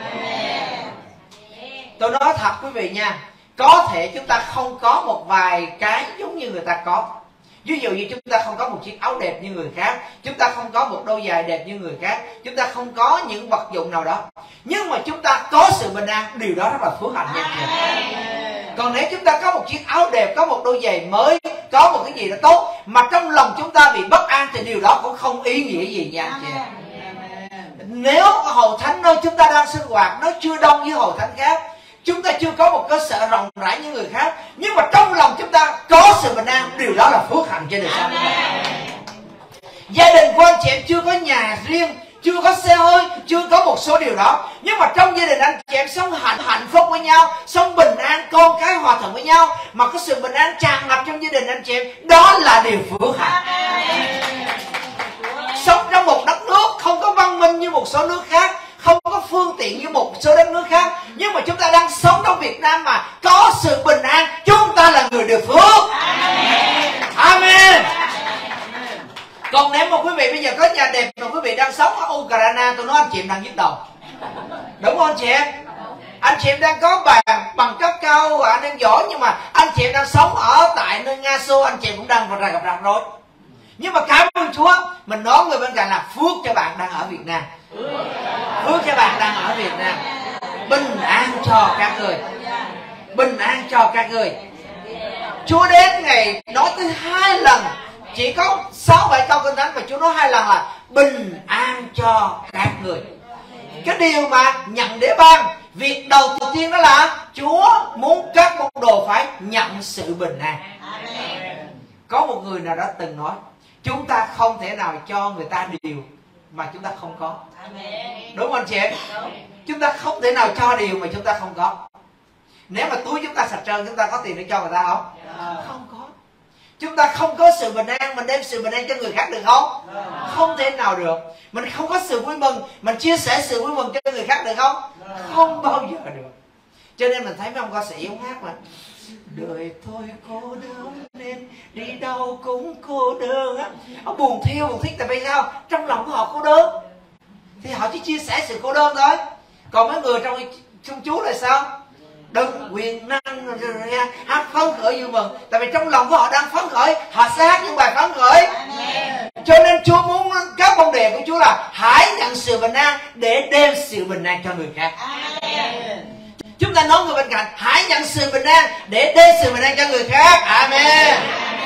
Tôi nói thật quý vị nha, có thể chúng ta không có một vài cái giống như người ta có. Ví dụ như chúng ta không có một chiếc áo đẹp như người khác, chúng ta không có một đôi giày đẹp như người khác, chúng ta không có những vật dụng nào đó, nhưng mà chúng ta có sự bình an. Điều đó rất là phước hạnh nha. Còn nếu chúng ta có một chiếc áo đẹp, có một đôi giày mới, có một cái gì đó tốt, mà trong lòng chúng ta bị bất an, thì điều đó cũng không ý nghĩa gì nha anh chị. Nếu hội thánh nơi chúng ta đang sinh hoạt nó chưa đông với hội thánh khác, chúng ta chưa có một cơ sở rộng rãi như người khác, nhưng mà trong lòng chúng ta có sự bình an, điều đó là phước hạnh trên đời sống của mình. Gia đình của anh chị em chưa có nhà riêng, chưa có xe hơi, chưa có một số điều đó, nhưng mà trong gia đình anh chị em sống hạnh hạnh phúc với nhau, sống bình an, con cái hòa thuận với nhau, mà có sự bình an tràn ngập trong gia đình anh chị em, đó là điều phước hạnh. Sống trong một đất nước không có văn minh như một số nước khác, không có phương tiện như một số đất nước khác, nhưng mà chúng ta đang sống trong Việt Nam mà có sự bình an, chúng ta là người được phước. Amen. Amen. Còn nếu mà quý vị bây giờ có nhà đẹp mà quý vị đang sống ở Ukraine, tôi nói anh chị em đang nhức đầu. Đúng không anh chị em? Anh chị em đang có bằng bằng cấp cao và anh đang giỏi, nhưng mà anh chị em đang sống ở tại nơi Nga Xô, anh chị em cũng đang gặp rắc rối. Nhưng mà cảm ơn Chúa, mình nói người bên cạnh là phước cho bạn đang ở Việt Nam. Phước cho bạn đang ở Việt Nam. Bình an cho các người. bình an cho các người. Chúa đến Ngài nói tới hai lần, chỉ có sáu bảy câu Kinh Thánh và Chúa nói hai lần là bình an cho các người. Cái điều mà nhận để ban, việc đầu tiên đó là Chúa muốn các môn đồ phải nhận sự bình an. Có một người nào đó từng nói, chúng ta không thể nào cho người ta điều mà chúng ta không có. Đúng không anh chị em? Chúng ta không thể nào cho điều mà chúng ta không có. Nếu mà túi chúng ta sạch trơn, chúng ta có tiền để cho người ta không? Không có. Chúng ta không có sự bình an, mình đem sự bình an cho người khác được không? Không thể nào được. Mình không có sự vui mừng, mình chia sẻ sự vui mừng cho người khác được không? Không bao giờ được. Cho nên mình thấy mấy ông ca sĩ ông hát mà đời thôi cô đơn nên đi đâu cũng cô đơn á. Ông buồn thiêu buồn thiết tại vì sao? Trong lòng của họ cô đơn, thì họ chỉ chia sẻ sự cô đơn thôi. Còn mấy người trong trong Chúa là sao? Đừng quyền năng hát phấn khởi vui mừng, tại vì trong lòng của họ đang phấn khởi, họ sẽ hát những bài phấn khởi. Cho nên Chúa muốn các môn đệ của Chúa là hãy nhận sự bình an để đem sự bình an cho người khác. Chúng ta nói người bên cạnh, hãy nhận sự bình an để đem sự bình an cho người khác. Amen.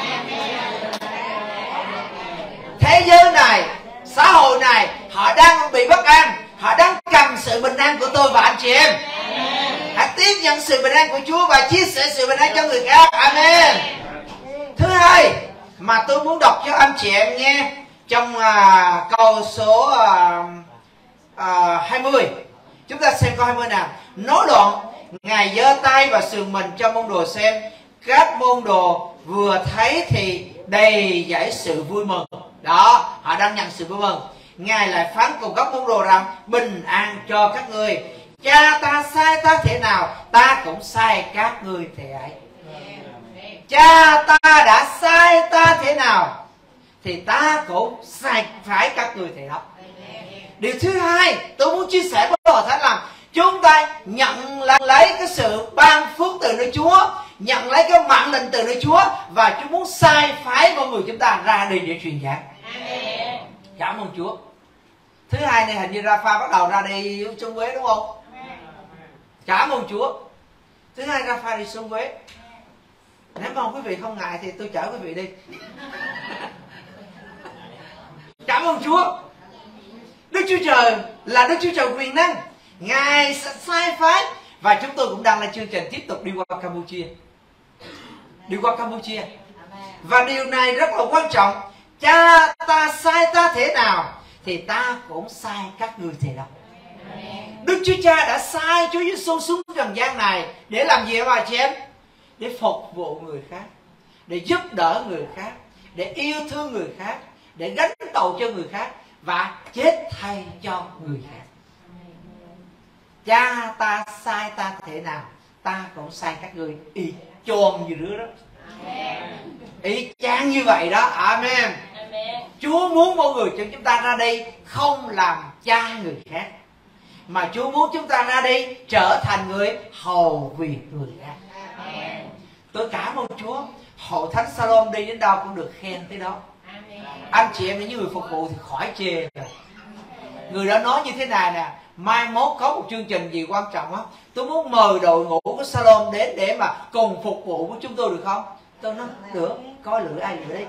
Thế giới này, xã hội này, họ đang bị bất an, họ đang cần sự bình an của tôi và anh chị em. Hãy tiếp nhận sự bình an của Chúa và chia sẻ sự bình an cho người khác. Amen. Thứ hai mà tôi muốn đọc cho anh chị em nghe trong uh, câu số uh, uh, hai mươi. Chúng ta xem câu hai mươi nào. Nói đoạn, Ngài giơ tay và sườn mình cho môn đồ xem. Các môn đồ vừa thấy thì đầy dẫy sự vui mừng. Đó, họ đang nhận sự vui mừng. Ngài lại phán cùng các môn đồ rằng bình an cho các ngươi. Cha ta sai ta thế nào, ta cũng sai các ngươi thế ấy. Cha ta đã sai ta thế nào thì ta cũng sai phải các ngươi thế đó. Điều thứ hai tôi muốn chia sẻ với Hội Thánh là chúng ta nhận lấy cái sự ban phước từ nơi Chúa, nhận lấy cái mạng lệnh từ nơi Chúa, và Chúa muốn sai phái mọi người chúng ta ra đi để truyền giảng. Cảm ơn Chúa. Thứ hai này hình như Rafa bắt đầu ra đi xuống Quế đúng không? Cảm ơn Chúa. Thứ hai Rafa đi xuống Quế. Nếu mà quý vị không ngại thì tôi chở quý vị đi. Cảm ơn Chúa. Đức Chúa Trời là Đức Chúa Trời quyền năng, Ngài sẽ sai phái. Và chúng tôi cũng đang lên chương trình tiếp tục đi qua Campuchia. Đi qua Campuchia. Và điều này rất là quan trọng. Cha ta sai ta thế nào thì ta cũng sai các ngươi thế đó. Đức Chúa Cha đã sai Chúa Giêsu xuống trần gian này để làm gì mà chị em? Để phục vụ người khác, để giúp đỡ người khác, để yêu thương người khác, để gánh tội cho người khác và chết thay cho người khác. Cha ta sai ta thế nào, ta cũng sai các ngươi y chôn như đứa đó. Y chang như vậy đó. Amen. Chúa muốn mọi người cho chúng ta ra đây không làm cha người khác, mà Chúa muốn chúng ta ra đây trở thành người hầu việc người khác. Tôi cảm ơn Chúa. Hội Thánh Salom đi đến đâu cũng được khen tới đó. Anh chị em những người phục vụ thì khỏi chê rồi. Người đó nói như thế này nè: mai mốt có một chương trình gì quan trọng á, tôi muốn mời đội ngũ của Salom đến để mà cùng phục vụ với chúng tôi được không? Tôi nói được, coi lựa ai lựa đi.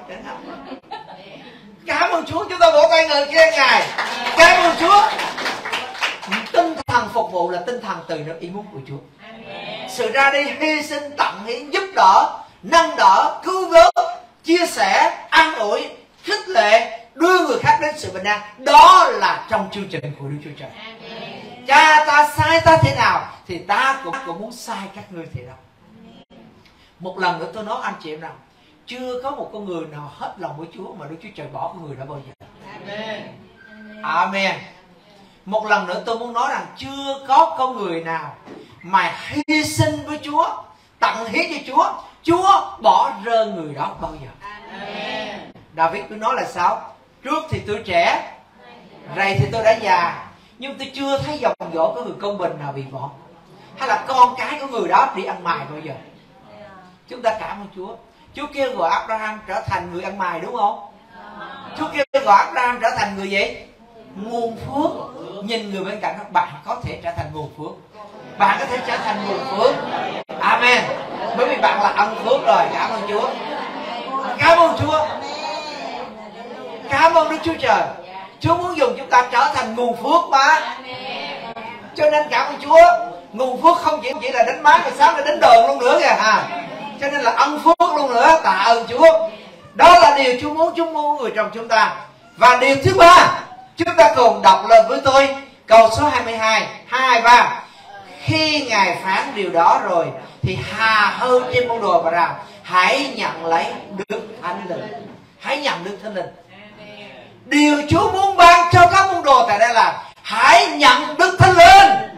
Cảm ơn Chúa. Chúng ta vỗ tay người khen Ngài. Cảm ơn Chúa. Tinh thần phục vụ là tinh thần từ nơi ý muốn của Chúa. Sự ra đi hy sinh, tận hiến, giúp đỡ, nâng đỡ, cứu vớt, chia sẻ, an ủi, khích lệ, đưa người khác đến sự bình an, đó là trong chương trình của Đức Chúa Trời. Cha ta sai ta thế nào thì ta cũng, cũng muốn sai các ngươi thế đó. Một lần nữa tôi nói anh chị em rằng chưa có một con người nào hết lòng với Chúa mà Đức Chúa Trời bỏ con người đó bao giờ. Amen. Amen. Một lần nữa tôi muốn nói rằng chưa có con người nào mà hy sinh với Chúa, tận hiến cho Chúa, Chúa bỏ rơi người đó bao giờ. Amen. David cứ nói là sao? Trước thì tôi trẻ, rày thì tôi đã già, nhưng tôi chưa thấy dòng dõi có người công bình nào bị bỏ, hay là con cái của người đó đi ăn mày bao giờ. Chúng ta cảm ơn Chúa. Chúa kêu gọi Abraham trở thành người ăn mày đúng không? Chúa kêu gọi Abraham trở thành người gì? Nguồn phước. Nhìn người bên cạnh bạn có thể trở thành nguồn phước. bạn có thể trở thành nguồn phước. Amen. Bởi vì bạn là ân phước rồi. Cảm ơn Chúa. Cảm ơn Chúa. Cảm ơn Đức Chúa Trời. Chúa muốn dùng chúng ta trở thành nguồn phước mà. Cho nên cảm ơn Chúa. Nguồn phước không chỉ chỉ là đánh máy mà sáng là đánh đờn luôn nữa kìa ha. Cho nên là ân phước luôn nữa. Tạ ơn Chúa. Đó là điều Chúa muốn. Chúa muốn người trong chúng ta. Và điều thứ ba, chúng ta cùng đọc lên với tôi câu số hai mươi hai, hai ba. Khi Ngài phán điều đó rồi thì hà hơn trên môn đồ và rằng hãy nhận lấy Đức Thánh Linh. Hãy nhận Đức Thánh Linh. Điều Chúa muốn ban cho các môn đồ tại đây là hãy nhận Đức Thánh Linh.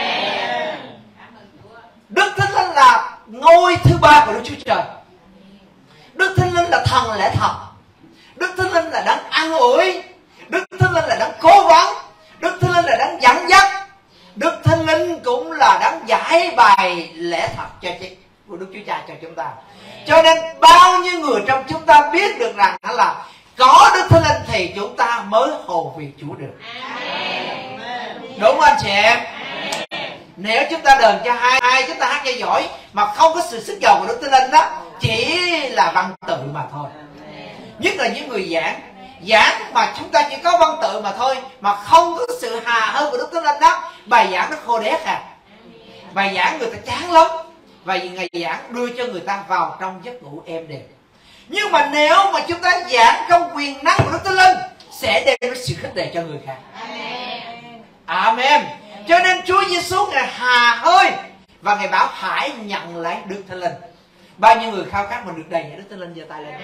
Đức Thánh Linh là ngôi thứ ba của Đức Chúa Trời. Đức Thánh Linh là thần lẽ thật. Đức Thánh Linh là đấng an ủi. Đức Thánh Linh là đấng cố vấn. Đức Thánh Linh là đấng dẫn dắt. Đức Thánh Linh cũng là đấng giải bày lẽ thật cho của Đức Chúa Cha cho chúng ta. Cho nên bao nhiêu người trong chúng ta biết được rằng là có Đức Thánh Linh thì chúng ta mới hầu việc Chúa được. Đúng không anh chị em? Nếu chúng ta đờn cho hai, hai chúng ta hát cho giỏi mà không có sự sức giàu của Đức Thánh Linh đó, chỉ là văn tự mà thôi. Nhất là những người giảng giảng mà chúng ta chỉ có văn tự mà thôi, mà không có sự hà hơn của Đức Thánh Linh đó, bài giảng nó khô đét à. Bài giảng người ta chán lắm. Và ngày giảng đưa cho người ta vào trong giấc ngủ êm đềm. Nhưng mà nếu mà chúng ta giảng trong quyền năng của Đức Thánh Linh sẽ đem đến sự khích lệ cho người khác. Amen. Cho nên Chúa Giêsu Ngài hà hơi và Ngài bảo hãy nhận lấy Đức Thánh Linh. Bao nhiêu người khao khát mình được đầy dạy Đức Thánh Linh, giơ tay lên.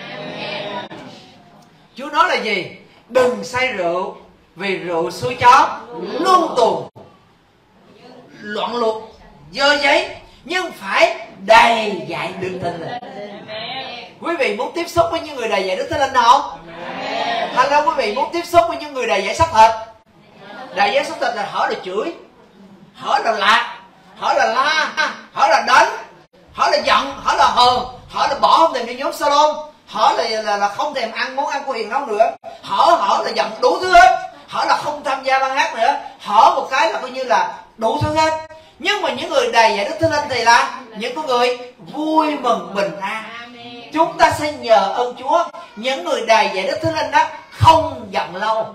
Chúa nói là gì? Đừng say rượu, vì rượu xui chó luôn tuồng loạn luộc dơ giấy, nhưng phải đầy dạy Đức Thánh Linh. Quý vị muốn tiếp xúc với những người đầy dạy Đức Thánh Linh không? Hay là quý vị muốn tiếp xúc với những người đầy dạy xác thịt? Đầy dạy xác thịt là hỏi là chửi, hỏi là lạc, hỏi là la, hỏi là đánh, hỏi là giận, hỏi là hờn, hỏi là bỏ không thèm đi nhóm salon, hỏi là, là là không thèm ăn món ăn của Hiền Nấu nữa, hỏi hỏi là giận đủ thứ hết, hỏi là không tham gia ban hát nữa, hỏi một cái là coi như là đủ thứ hết. Nhưng mà những người đầy dạy Đức Thánh Linh thì là những con người vui mừng bình an. Chúng ta sẽ nhờ ơn Chúa. Những người đầy dạy Đức Thánh Linh đó không giận lâu.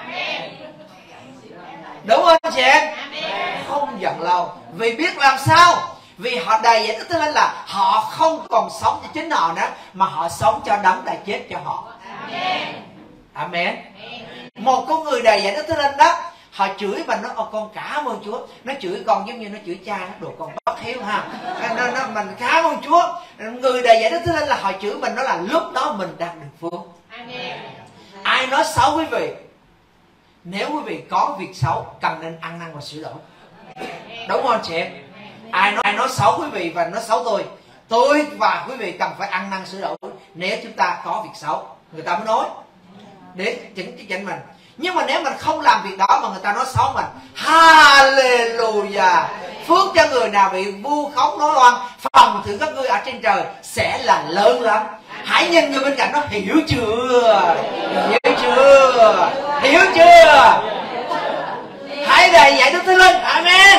Đúng không anh chị em? Không giận lâu. Vì biết làm sao? Vì họ đầy dạy Đức Thánh Linh là họ không còn sống cho chính họ nữa, mà họ sống cho đấng đã chết cho họ. Amen. Một con người đầy dạy Đức Thánh Linh đó, họ chửi mình nó ô con cảm ơn Chúa. Nó chửi con giống như nó chửi cha nó, đồ con bất hiếu ha. Nó, nó, mình cảm ơn Chúa. Người đầy dạy Đức Thánh Linh là họ chửi mình, đó là lúc đó mình đang được phước. Ai nói xấu quý vị, nếu quý vị có việc xấu cần nên ăn năn và sửa đổi. Đúng không chị em? Ai nói, ai nói xấu quý vị và nói xấu tôi, tôi và quý vị cần phải ăn năn sửa đổi. Nếu chúng ta có việc xấu, người ta mới nói để chỉnh cái chỉnh mình. Nhưng mà nếu mình không làm việc đó mà người ta nói xấu mình, hallelujah, phước cho người nào bị vu khống nói loan, phòng thử các ngươi ở trên trời sẽ là lớn lắm. Hãy nhìn người bên cạnh nó, hiểu chưa? Hiểu chưa? Hiểu chưa? Hãy đầy dạy Đức Thánh Linh. Amen.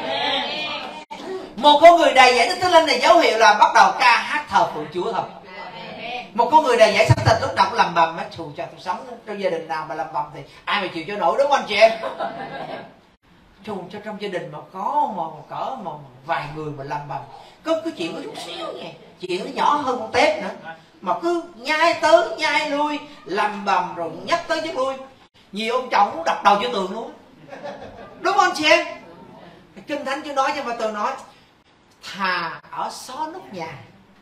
Một con người đầy dạy Đức Thánh Linh này dấu hiệu là bắt đầu ca hát thờ phượng Chúa thôi. Một con người đầy dạy xác thịt lúc nào cũng lầm bầm, thù cho tôi sống trong gia đình nào mà lầm bầm thì ai mà chịu cho nổi, đúng không anh chị em? Thù cho trong gia đình mà có mà cỡ mà vài người mà lầm bầm, có cái chuyện có chút xíu nha, chuyện nó nhỏ hơn con tép nữa, mà cứ nhai tới nhai lui, lầm bầm rồi nhắc tới nhắc lui, nhiều ông chồng cũng đập đầu cho tường luôn, đúng không anh chị em? Kinh Thánh Chúa nói cho mà tôi nói thà ở xó nút nhà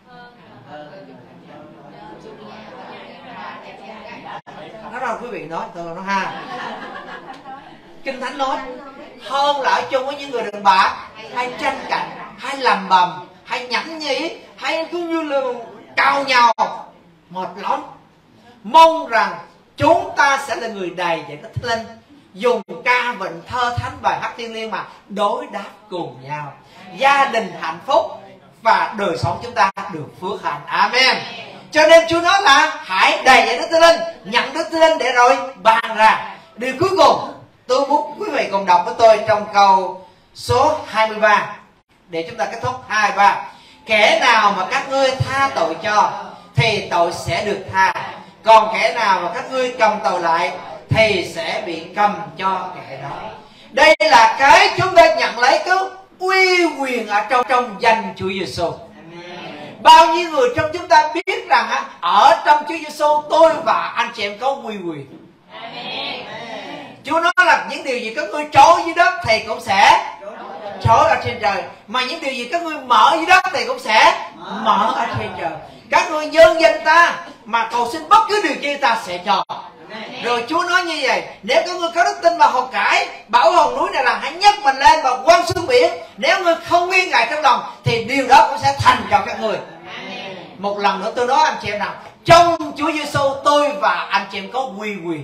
nó đâu quý vị nói tôi nói ha. Kinh Thánh nói hơn là ở chung với những người đàn bà hay tranh cạnh, hay làm bầm, hay nhẫn nhí, hay cứ như là cào nhau, mệt lắm. Mong rằng chúng ta sẽ là người đầy dạy Đức Thánh Linh, dùng ca vịnh thơ thánh bài hát thiêng liêng mà đối đáp cùng nhau, gia đình hạnh phúc và đời sống chúng ta được phước hạnh. Amen. Cho nên Chúa nói là hãy đầy dạy Đức Thánh Linh, nhận Đức Thánh Linh để rồi ban ra. Điều cuối cùng tôi muốn quý vị cùng đọc với tôi trong câu số hai mươi ba để chúng ta kết thúc. Hai ba. Kẻ nào mà các ngươi tha tội cho thì tội sẽ được tha, còn kẻ nào mà các ngươi cầm tội lại thì sẽ bị cầm cho kẻ đó. Đây là cái chúng ta nhận lấy cái uy quyền ở trong trong danh Chúa Giêsu. Bao nhiêu người trong chúng ta biết rằng á, ở trong Chúa Giêsu tôi và anh chị em có uy quyền. Chúa nói là những điều gì các ngươi trối dưới đất thì cũng sẽ trối ở trên trời, mà những điều gì các ngươi mở dưới đất thì cũng sẽ mở ở trên trời. Các ngươi nhân danh ta mà cầu xin bất cứ điều gì ta sẽ cho. Rồi Chúa nói như vậy: nếu các ngươi có đức tin và hồn cải, bảo hòn núi này là hãy nhấc mình lên và quăng xuống biển. Nếu ngươi không nghi ngại trong lòng thì điều đó cũng sẽ thành cho các ngươi. Một lần nữa tôi nói anh chị em nào, trong Chúa Giêsu tôi và anh chị em có uy quyền.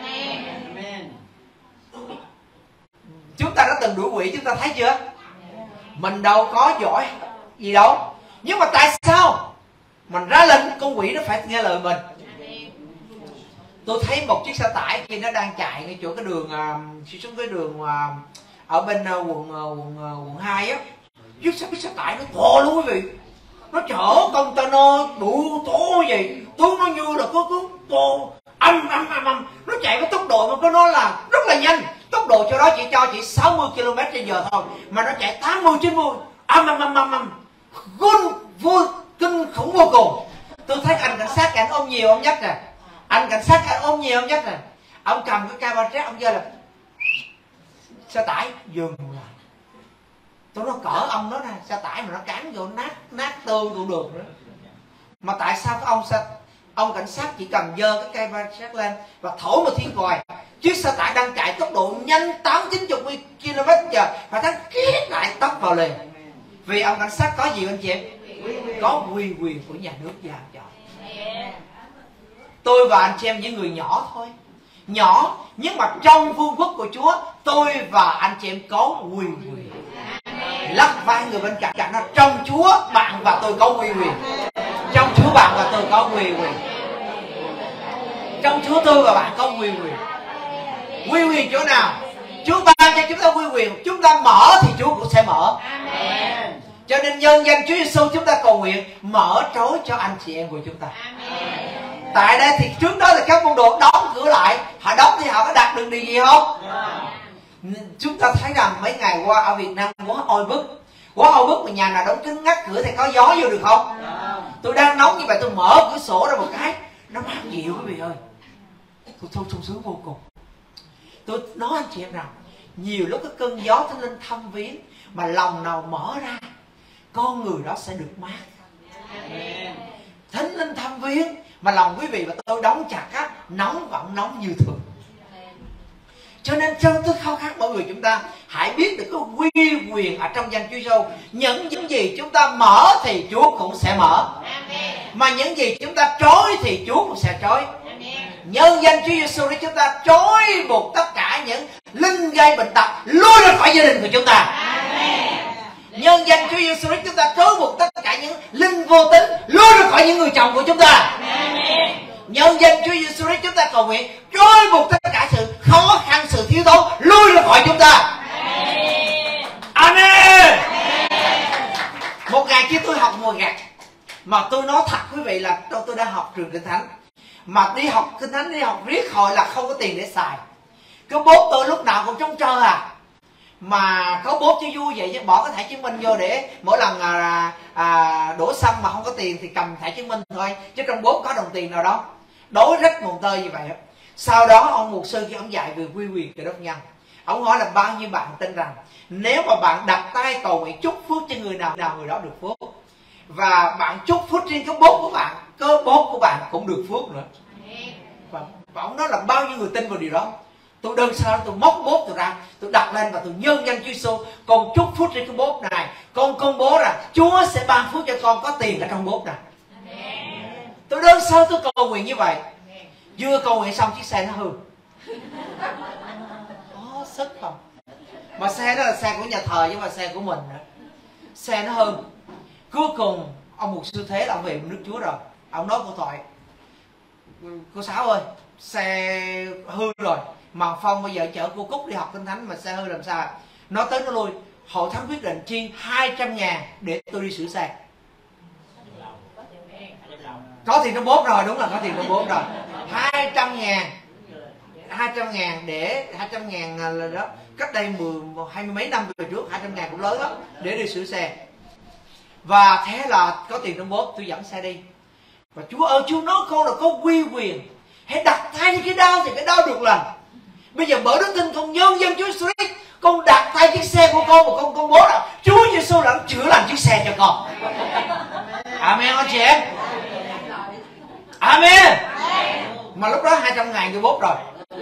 Chúng ta đã từng đuổi quỷ, chúng ta thấy chưa? Mình đâu có giỏi gì đâu, nhưng mà tại sao mình ra lệnh con quỷ nó phải nghe lời mình? Tôi thấy một chiếc xe tải kia nó đang chạy ngay chỗ cái đường uh, xuống cái đường uh, ở bên uh, quận uh, quận uh, quận hai á. Chiếc xe, chiếc xe tải nó to luôn quý vị, nó chở container đủ to vậy, tôi nó như là có cứ to âm âm âm âm, nó chạy với tốc độ mà có nói là rất là nhanh. Tốc độ cho đó chỉ cho chỉ sáu mươi ki lô mét trên giờ thôi, mà nó chạy tám mươi chín mươi âm âm âm âm âm, gun vui kinh khủng vô cùng. Tôi thấy anh cảnh sát cảnh ôm nhiều ông nhất nè, anh cảnh sát cảnh ôm nhiều ông nhất nè, ông cầm cái camera ông giơ là xe tải dừng lại. Tôi nói cỡ ông đó nè, xe tải mà nó cán vô nát nát tường cũng được nữa. Mà tại sao cái ông xe ông cảnh sát chỉ cầm giơ cái camera lên và thổi một tiếng còi, chiếc xe tải đang chạy tốc độ nhanh tám chín mươi ki lô mét giờ và nó kiết lại tốc vào liền. Vì ông cảnh sát có gì anh chị em? Có uy quyền của nhà nước giao cho. Tôi và anh chị em những người nhỏ thôi, nhỏ nhưng mà trong vương quốc của Chúa tôi và anh chị em có uy quyền. Lắc vai người bên cạnh cạnh nó: trong Chúa bạn và tôi có uy quyền. Trong Chúa bạn và tôi có uy quyền. Trong Chúa tôi và bạn có uy quyền. Uy quyền chỗ nào? Chúa ban cho chúng ta uy quyền, chúng ta mở thì Chúa cũng sẽ mở. Amen. Cho nên nhân danh Chúa Giêsu chúng ta cầu nguyện mở trối cho anh chị em của chúng ta. Amen. Tại đây thì trước đó là các môn đồ đóng cửa lại, họ đóng thì họ có đạt được điều gì không? Yeah. Chúng ta thấy rằng mấy ngày qua ở Việt Nam quá oi bức, quá oi bức mà nhà nào đóng kín ngắt cửa thì có gió vô được không? Yeah. Tôi đang nóng như vậy, tôi mở cửa sổ ra một cái nó mát dịu quý vị ơi, tôi tôi sung sướng vô cùng. Tôi nói anh chị em rằng nhiều lúc cái cơn gió Thánh Linh thăm viếng mà lòng nào mở ra, con người đó sẽ được mát. Amen. Thánh Linh thăm viếng mà lòng quý vị và tôi đóng chặt á, nóng vẫn nóng như thường. Cho nên trong tôi khao khát mọi người chúng ta hãy biết được cái uy quyền ở trong danh Chúa Giêsu. Những những gì chúng ta mở thì Chúa cũng sẽ mở. Amen. Mà những gì chúng ta trói thì Chúa cũng sẽ trói. Nhân danh Chúa Giêsu để chúng ta trói buộc tất cả những linh gây bệnh tật lui ra khỏi gia đình của chúng ta. Amen. Nhân danh Chúa Giêsu để chúng ta trói buộc tất cả những linh vô tính lui ra khỏi những người chồng của chúng ta. Amen. Nhân danh Chúa Giêsu để chúng ta cầu nguyện trói buộc tất cả sự khó khăn, sự thiếu thốn lui ra khỏi chúng ta. Amen. Amen. Một ngày kia tôi học ngồi gạt, mà tôi nói thật quý vị là tôi, tôi đang học trường Kinh Thánh, mà đi học Kinh Thánh đi học riết hồi là không có tiền để xài. Cái bốp tôi lúc nào cũng trống trơn à, mà có bốp cho vui vậy chứ bỏ cái thẻ chứng minh vô để mỗi lần à, à, đổ xăng mà không có tiền thì cầm thẻ chứng minh thôi, chứ trong bốp có đồng tiền nào đó. Đối rất mồm tơi như vậy. Sau đó ông mục sư kia ông dạy về quy quyền Cơ Đốc nhân. Ông hỏi là bao nhiêu bạn tin rằng nếu mà bạn đặt tay cầu nguyện chúc phước cho người nào, nào người đó được phước, và bạn chúc phước trên cái bốp của bạn, cái bốp của bạn cũng được phước nữa. Và, và ông nói là bao nhiêu người tin vào điều đó. Tôi đơn sơ tôi móc bốp tôi ra, tôi đặt lên và tôi nhân danh Chúa Giêsu, con chúc phước trên cái bốp này, con công bố rằng Chúa sẽ ban phước cho con có tiền ở trong bốp này. Tôi đơn sơ tôi cầu nguyện như vậy. Vừa cầu nguyện xong chiếc xe nó hư. Có sức không? Mà xe đó là xe của nhà thờ chứ không phải xe của mình nữa. Xe nó hư. Cuối cùng ông mục sư Thế là ông về nước Chúa rồi. Ông nói cô Thoại: cô Sáu ơi, xe hư rồi, mà Phong bây giờ chở cô Cúc đi học Kinh Thánh mà xe hư làm sao? Nó tới nó lui. hội thánh quyết định chi hai trăm ngàn để tôi đi sửa xe. Có tiền trong bóp rồi, đúng là có tiền trong bóp rồi. hai trăm ngàn hai trăm ngàn để hai trăm ngàn là đó, cách đây mười hai mươi mấy năm về trước, hai trăm ngàn cũng lớn lắm để đi sửa xe. Và thế là có tiền trong bóp, tôi dẫn xe đi. Và Chúa ơi, Chúa nói con là có uy quyền, hãy đặt tay trên cái đau thì cái đau được lành. Bây giờ bởi đức tin con nhân dân Chúa Giêsu, con đặt tay chiếc xe của con và con công bố là Chúa Giêsu đã chữa lành chiếc xe cho con. Amen anh chị em. Amen. Mà lúc đó hai trăm ngàn tôi bốt rồi.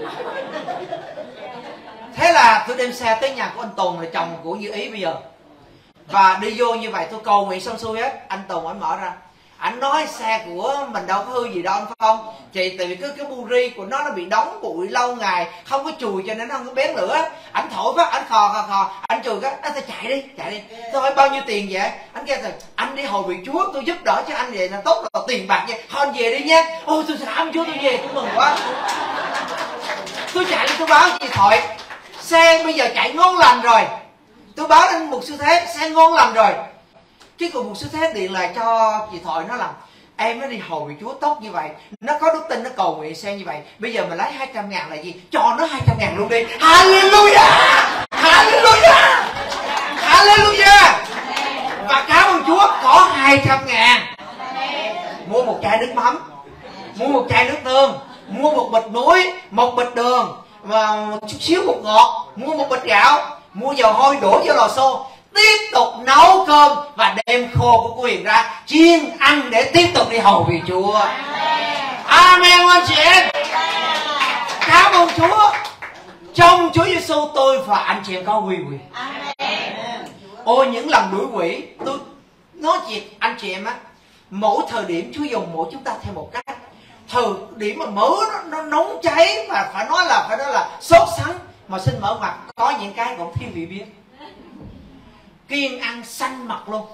Thế là tôi đem xe tới nhà của anh Tùng, là chồng của Như Ý bây giờ. Và đi vô như vậy tôi cầu nguyện xong xuôi hết. Anh Tùng anh mở ra, anh nói xe của mình đâu có hư gì đâu anh Phong. Chị tại vì cái cái buri của nó nó bị đóng bụi lâu ngày, không có chùi cho nên nó không có bén lửa. Anh thổi phát, anh khò khò khò, anh chùi cái, anh phải chạy đi, chạy đi. Tôi hỏi bao nhiêu tiền vậy? Anh kêu rồi, anh đi hồi vị Chúa, tôi giúp đỡ cho anh vậy là tốt rồi, tiền bạc vậy. Thôi anh về đi nha. Ôi tôi cảm ơn Chúa, tôi về, tôi mừng quá. Tôi chạy đi tôi báo chị Thoại, xe bây giờ chạy ngon lành rồi. Tôi báo lên mục sư Thế, xe ngon lành rồi. Cái cùng mục sư Thế điện lại cho chị Thoại, nó làm em nó đi hầu vị Chúa tốt như vậy, nó có đức tin, nó cầu nguyện xe như vậy, bây giờ mình lấy hai trăm ngàn là gì, cho nó hai trăm ngàn luôn đi. Hallelujah, Hallelujah, Hallelujah. Và cảm ơn Chúa có hai trăm ngàn. Mua một chai nước mắm, mua một chai nước tương, mua một bịch muối, một bịch đường và một chút xíu bột ngọt, mua một bịch gạo, mua dầu hôi đổ vô lò xo, tiếp tục nấu cơm và đem khô của cô Huyền ra chiên ăn để tiếp tục đi hầu vì Chúa. Amen anh chị em. Cảm ơn Chúa. Trong Chúa Giêsu tôi và anh chị em có huy quyền. Ôi những lần đuổi quỷ, tôi nói thiệt anh chị em á, mỗi thời điểm Chúa dùng mỗi chúng ta theo một cách. Thời điểm mà mỡ nó, nó nóng cháy mà phải nói là phải nói là sốt sắng, mà xin mở mặt có những cái cũng thiên vị biết. Kiêng ăn xanh mặt luôn,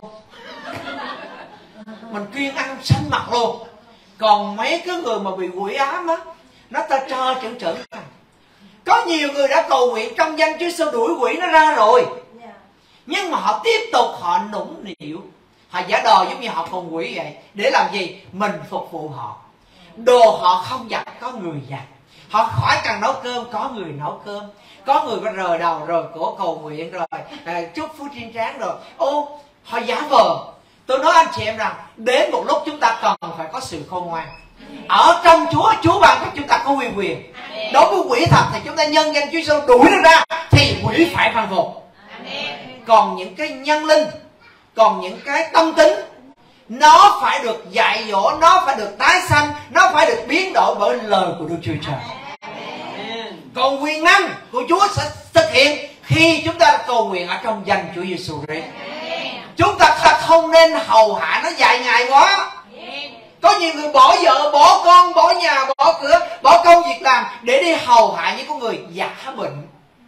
mình kiêng ăn xanh mặt luôn. Còn mấy cái người mà bị quỷ ám á, nó ta trơ chữ chữ. Có nhiều người đã cầu nguyện trong danh Chúa Giêsu đuổi quỷ nó ra rồi, nhưng mà họ tiếp tục họ nũng nịu, họ giả đò giống như họ còn quỷ vậy. Để làm gì? Mình phục vụ họ. Đồ họ không giặt có người giặt, họ khỏi cần nấu cơm có người nấu cơm, có người có rờ đầu rồi cổ cầu nguyện rồi à, chúc phúc trên trán rồi. Ô họ giả vờ. Tôi nói anh chị em rằng đến một lúc chúng ta cần phải có sự khôn ngoan. Ở trong Chúa, Chúa ban cho chúng ta có quyền quyền. Đối với quỷ thật thì chúng ta nhân danh Chúa Giêsu đuổi nó ra thì quỷ phải phản phục. Còn những cái nhân linh, còn những cái tâm tính, nó phải được dạy dỗ, nó phải được tái sanh, nó phải được biến đổi bởi lời của Đức Chúa Trời. Còn quyền năng của Chúa sẽ thực hiện khi chúng ta cầu nguyện ở trong danh Chúa Giêsu Christ. Chúng ta không nên hầu hạ nó dài ngày quá. Có nhiều người bỏ vợ, bỏ con, bỏ nhà, bỏ cửa, bỏ công việc làm để đi hầu hạ những con người giả bệnh.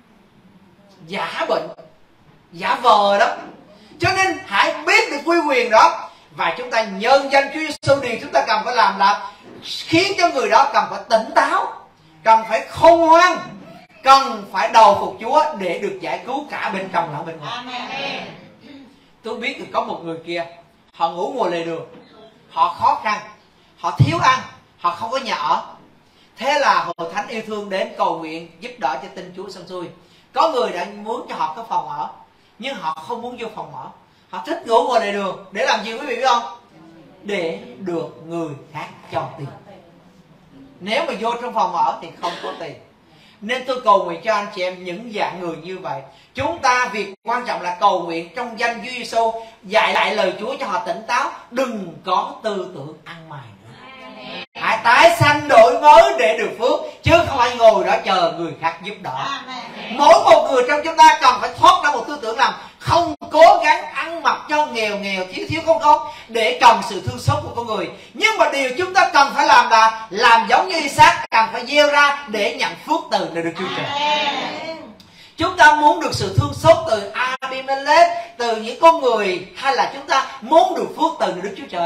Giả bệnh, giả vờ đó. Cho nên hãy biết được quy quyền đó. Và chúng ta nhân danh Chúa Giêsu, điều chúng ta cần phải làm là khiến cho người đó cần phải tỉnh táo, cần phải khôn ngoan, cần phải đầu phục Chúa để được giải cứu cả bên trong lẫn bên ngoài. Tôi biết được có một người kia, họ ngủ ngồi lề đường, họ khó khăn, họ thiếu ăn, họ không có nhà ở. Thế là hội thánh yêu thương đến cầu nguyện giúp đỡ cho tin Chúa xong xuôi. Có người đã muốn cho họ có phòng ở, nhưng họ không muốn vô phòng ở. Họ thích ngủ ngồi lề đường để làm gì quý vị biết không? Để được người khác cho tiền. Nếu mà vô trong phòng ở thì không có tiền. Nên tôi cầu nguyện cho anh chị em những dạng người như vậy. Chúng ta việc quan trọng là cầu nguyện trong danh Chúa Giêsu, dạy lại lời Chúa cho họ tỉnh táo, đừng có tư tưởng ăn mày nữa. Hãy tái sanh đổi mới để được phước, chứ không phải ngồi đó chờ người khác giúp đỡ. Mỗi một người trong chúng ta cần phải thoát ra một tư tưởng làm không cố gắng ăn mặc cho nghèo nghèo, thiếu thiếu không không để cần sự thương xót của con người. Nhưng mà điều chúng ta cần phải làm là làm giống như Isaac, cần phải gieo ra để nhận phước từ nơi Đức Chúa Trời. Chúng ta muốn được sự thương xót từ Abimelech, từ những con người, hay là chúng ta muốn được phước từ nơi Đức Chúa Trời?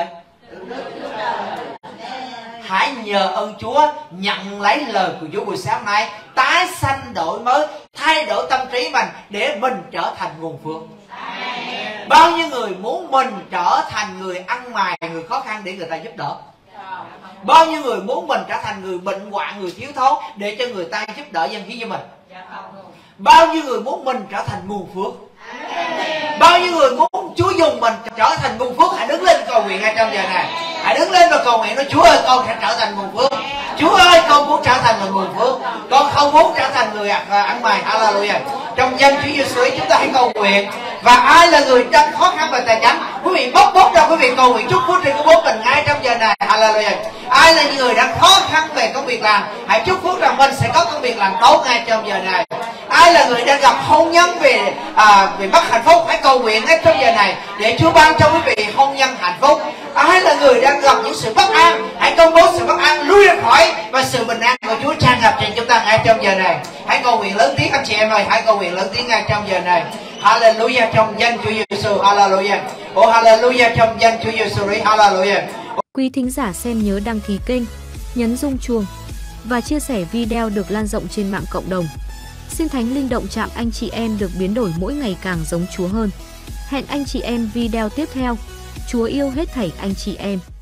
Hãy nhờ ơn Chúa nhận lấy lời của Chúa buổi sáng nay, tái sanh đổi mới, thay đổi tâm trí mình để mình trở thành nguồn phước. Bao nhiêu người muốn mình trở thành người ăn mày, người khó khăn để người ta giúp đỡ. Bao nhiêu người muốn mình trở thành người bệnh hoạn, người thiếu thốn để cho người ta giúp đỡ dân hiến cho mình. Bao nhiêu người muốn mình trở thành nguồn phước. Bao nhiêu người muốn Chúa dùng mình trở thành nguồn phước. Hãy đứng lên cầu nguyện ngay trong giờ này. Hãy đứng lên và cầu nguyện nói: Chúa ơi, con sẽ trở thành nguồn phước. Chúa ơi, con muốn trở thành một nguồn phước. Con không muốn trở thành người ăn mày. Hallelujah. Trong danh Chúa Giêsu, chúng ta hãy cầu nguyện. Và ai là người đang khó khăn về tài chính, quý vị bốc bốc ra, quý vị cầu nguyện chúc phước trên của bố mình ngay trong giờ này. Hallelujah. Ai là những người đang khó khăn về công việc làm, hãy chúc phước rằng mình sẽ có công việc làm tốt ngay trong giờ này. Ai là người đang gặp hôn nhân về à, về mất hạnh phúc, hãy cầu nguyện ngay trong giờ này để Chúa ban cho quý vị hôn nhân hạnh phúc. Ai là người đang gặp những sự bất an, hãy công bố sự bất an lui ra khỏi, và sự bình an của Chúa tràn ngập trên chúng ta ngay trong giờ này. Hãy cầu nguyện lớn tiếng anh chị em ơi, hãy cầu nguyện lớn tiếng ngay trong giờ này. Hallelujah trong danh Chúa Giêsu. Hallelujah. Oh hallelujah trong danh Chúa Giêsu. Hallelujah. Quý thính giả xem nhớ đăng ký kênh, nhấn rung chuông và chia sẻ video được lan rộng trên mạng cộng đồng. Xin Thánh Linh động chạm anh chị em được biến đổi mỗi ngày càng giống Chúa hơn. Hẹn anh chị em video tiếp theo. Chúa yêu hết thảy anh chị em.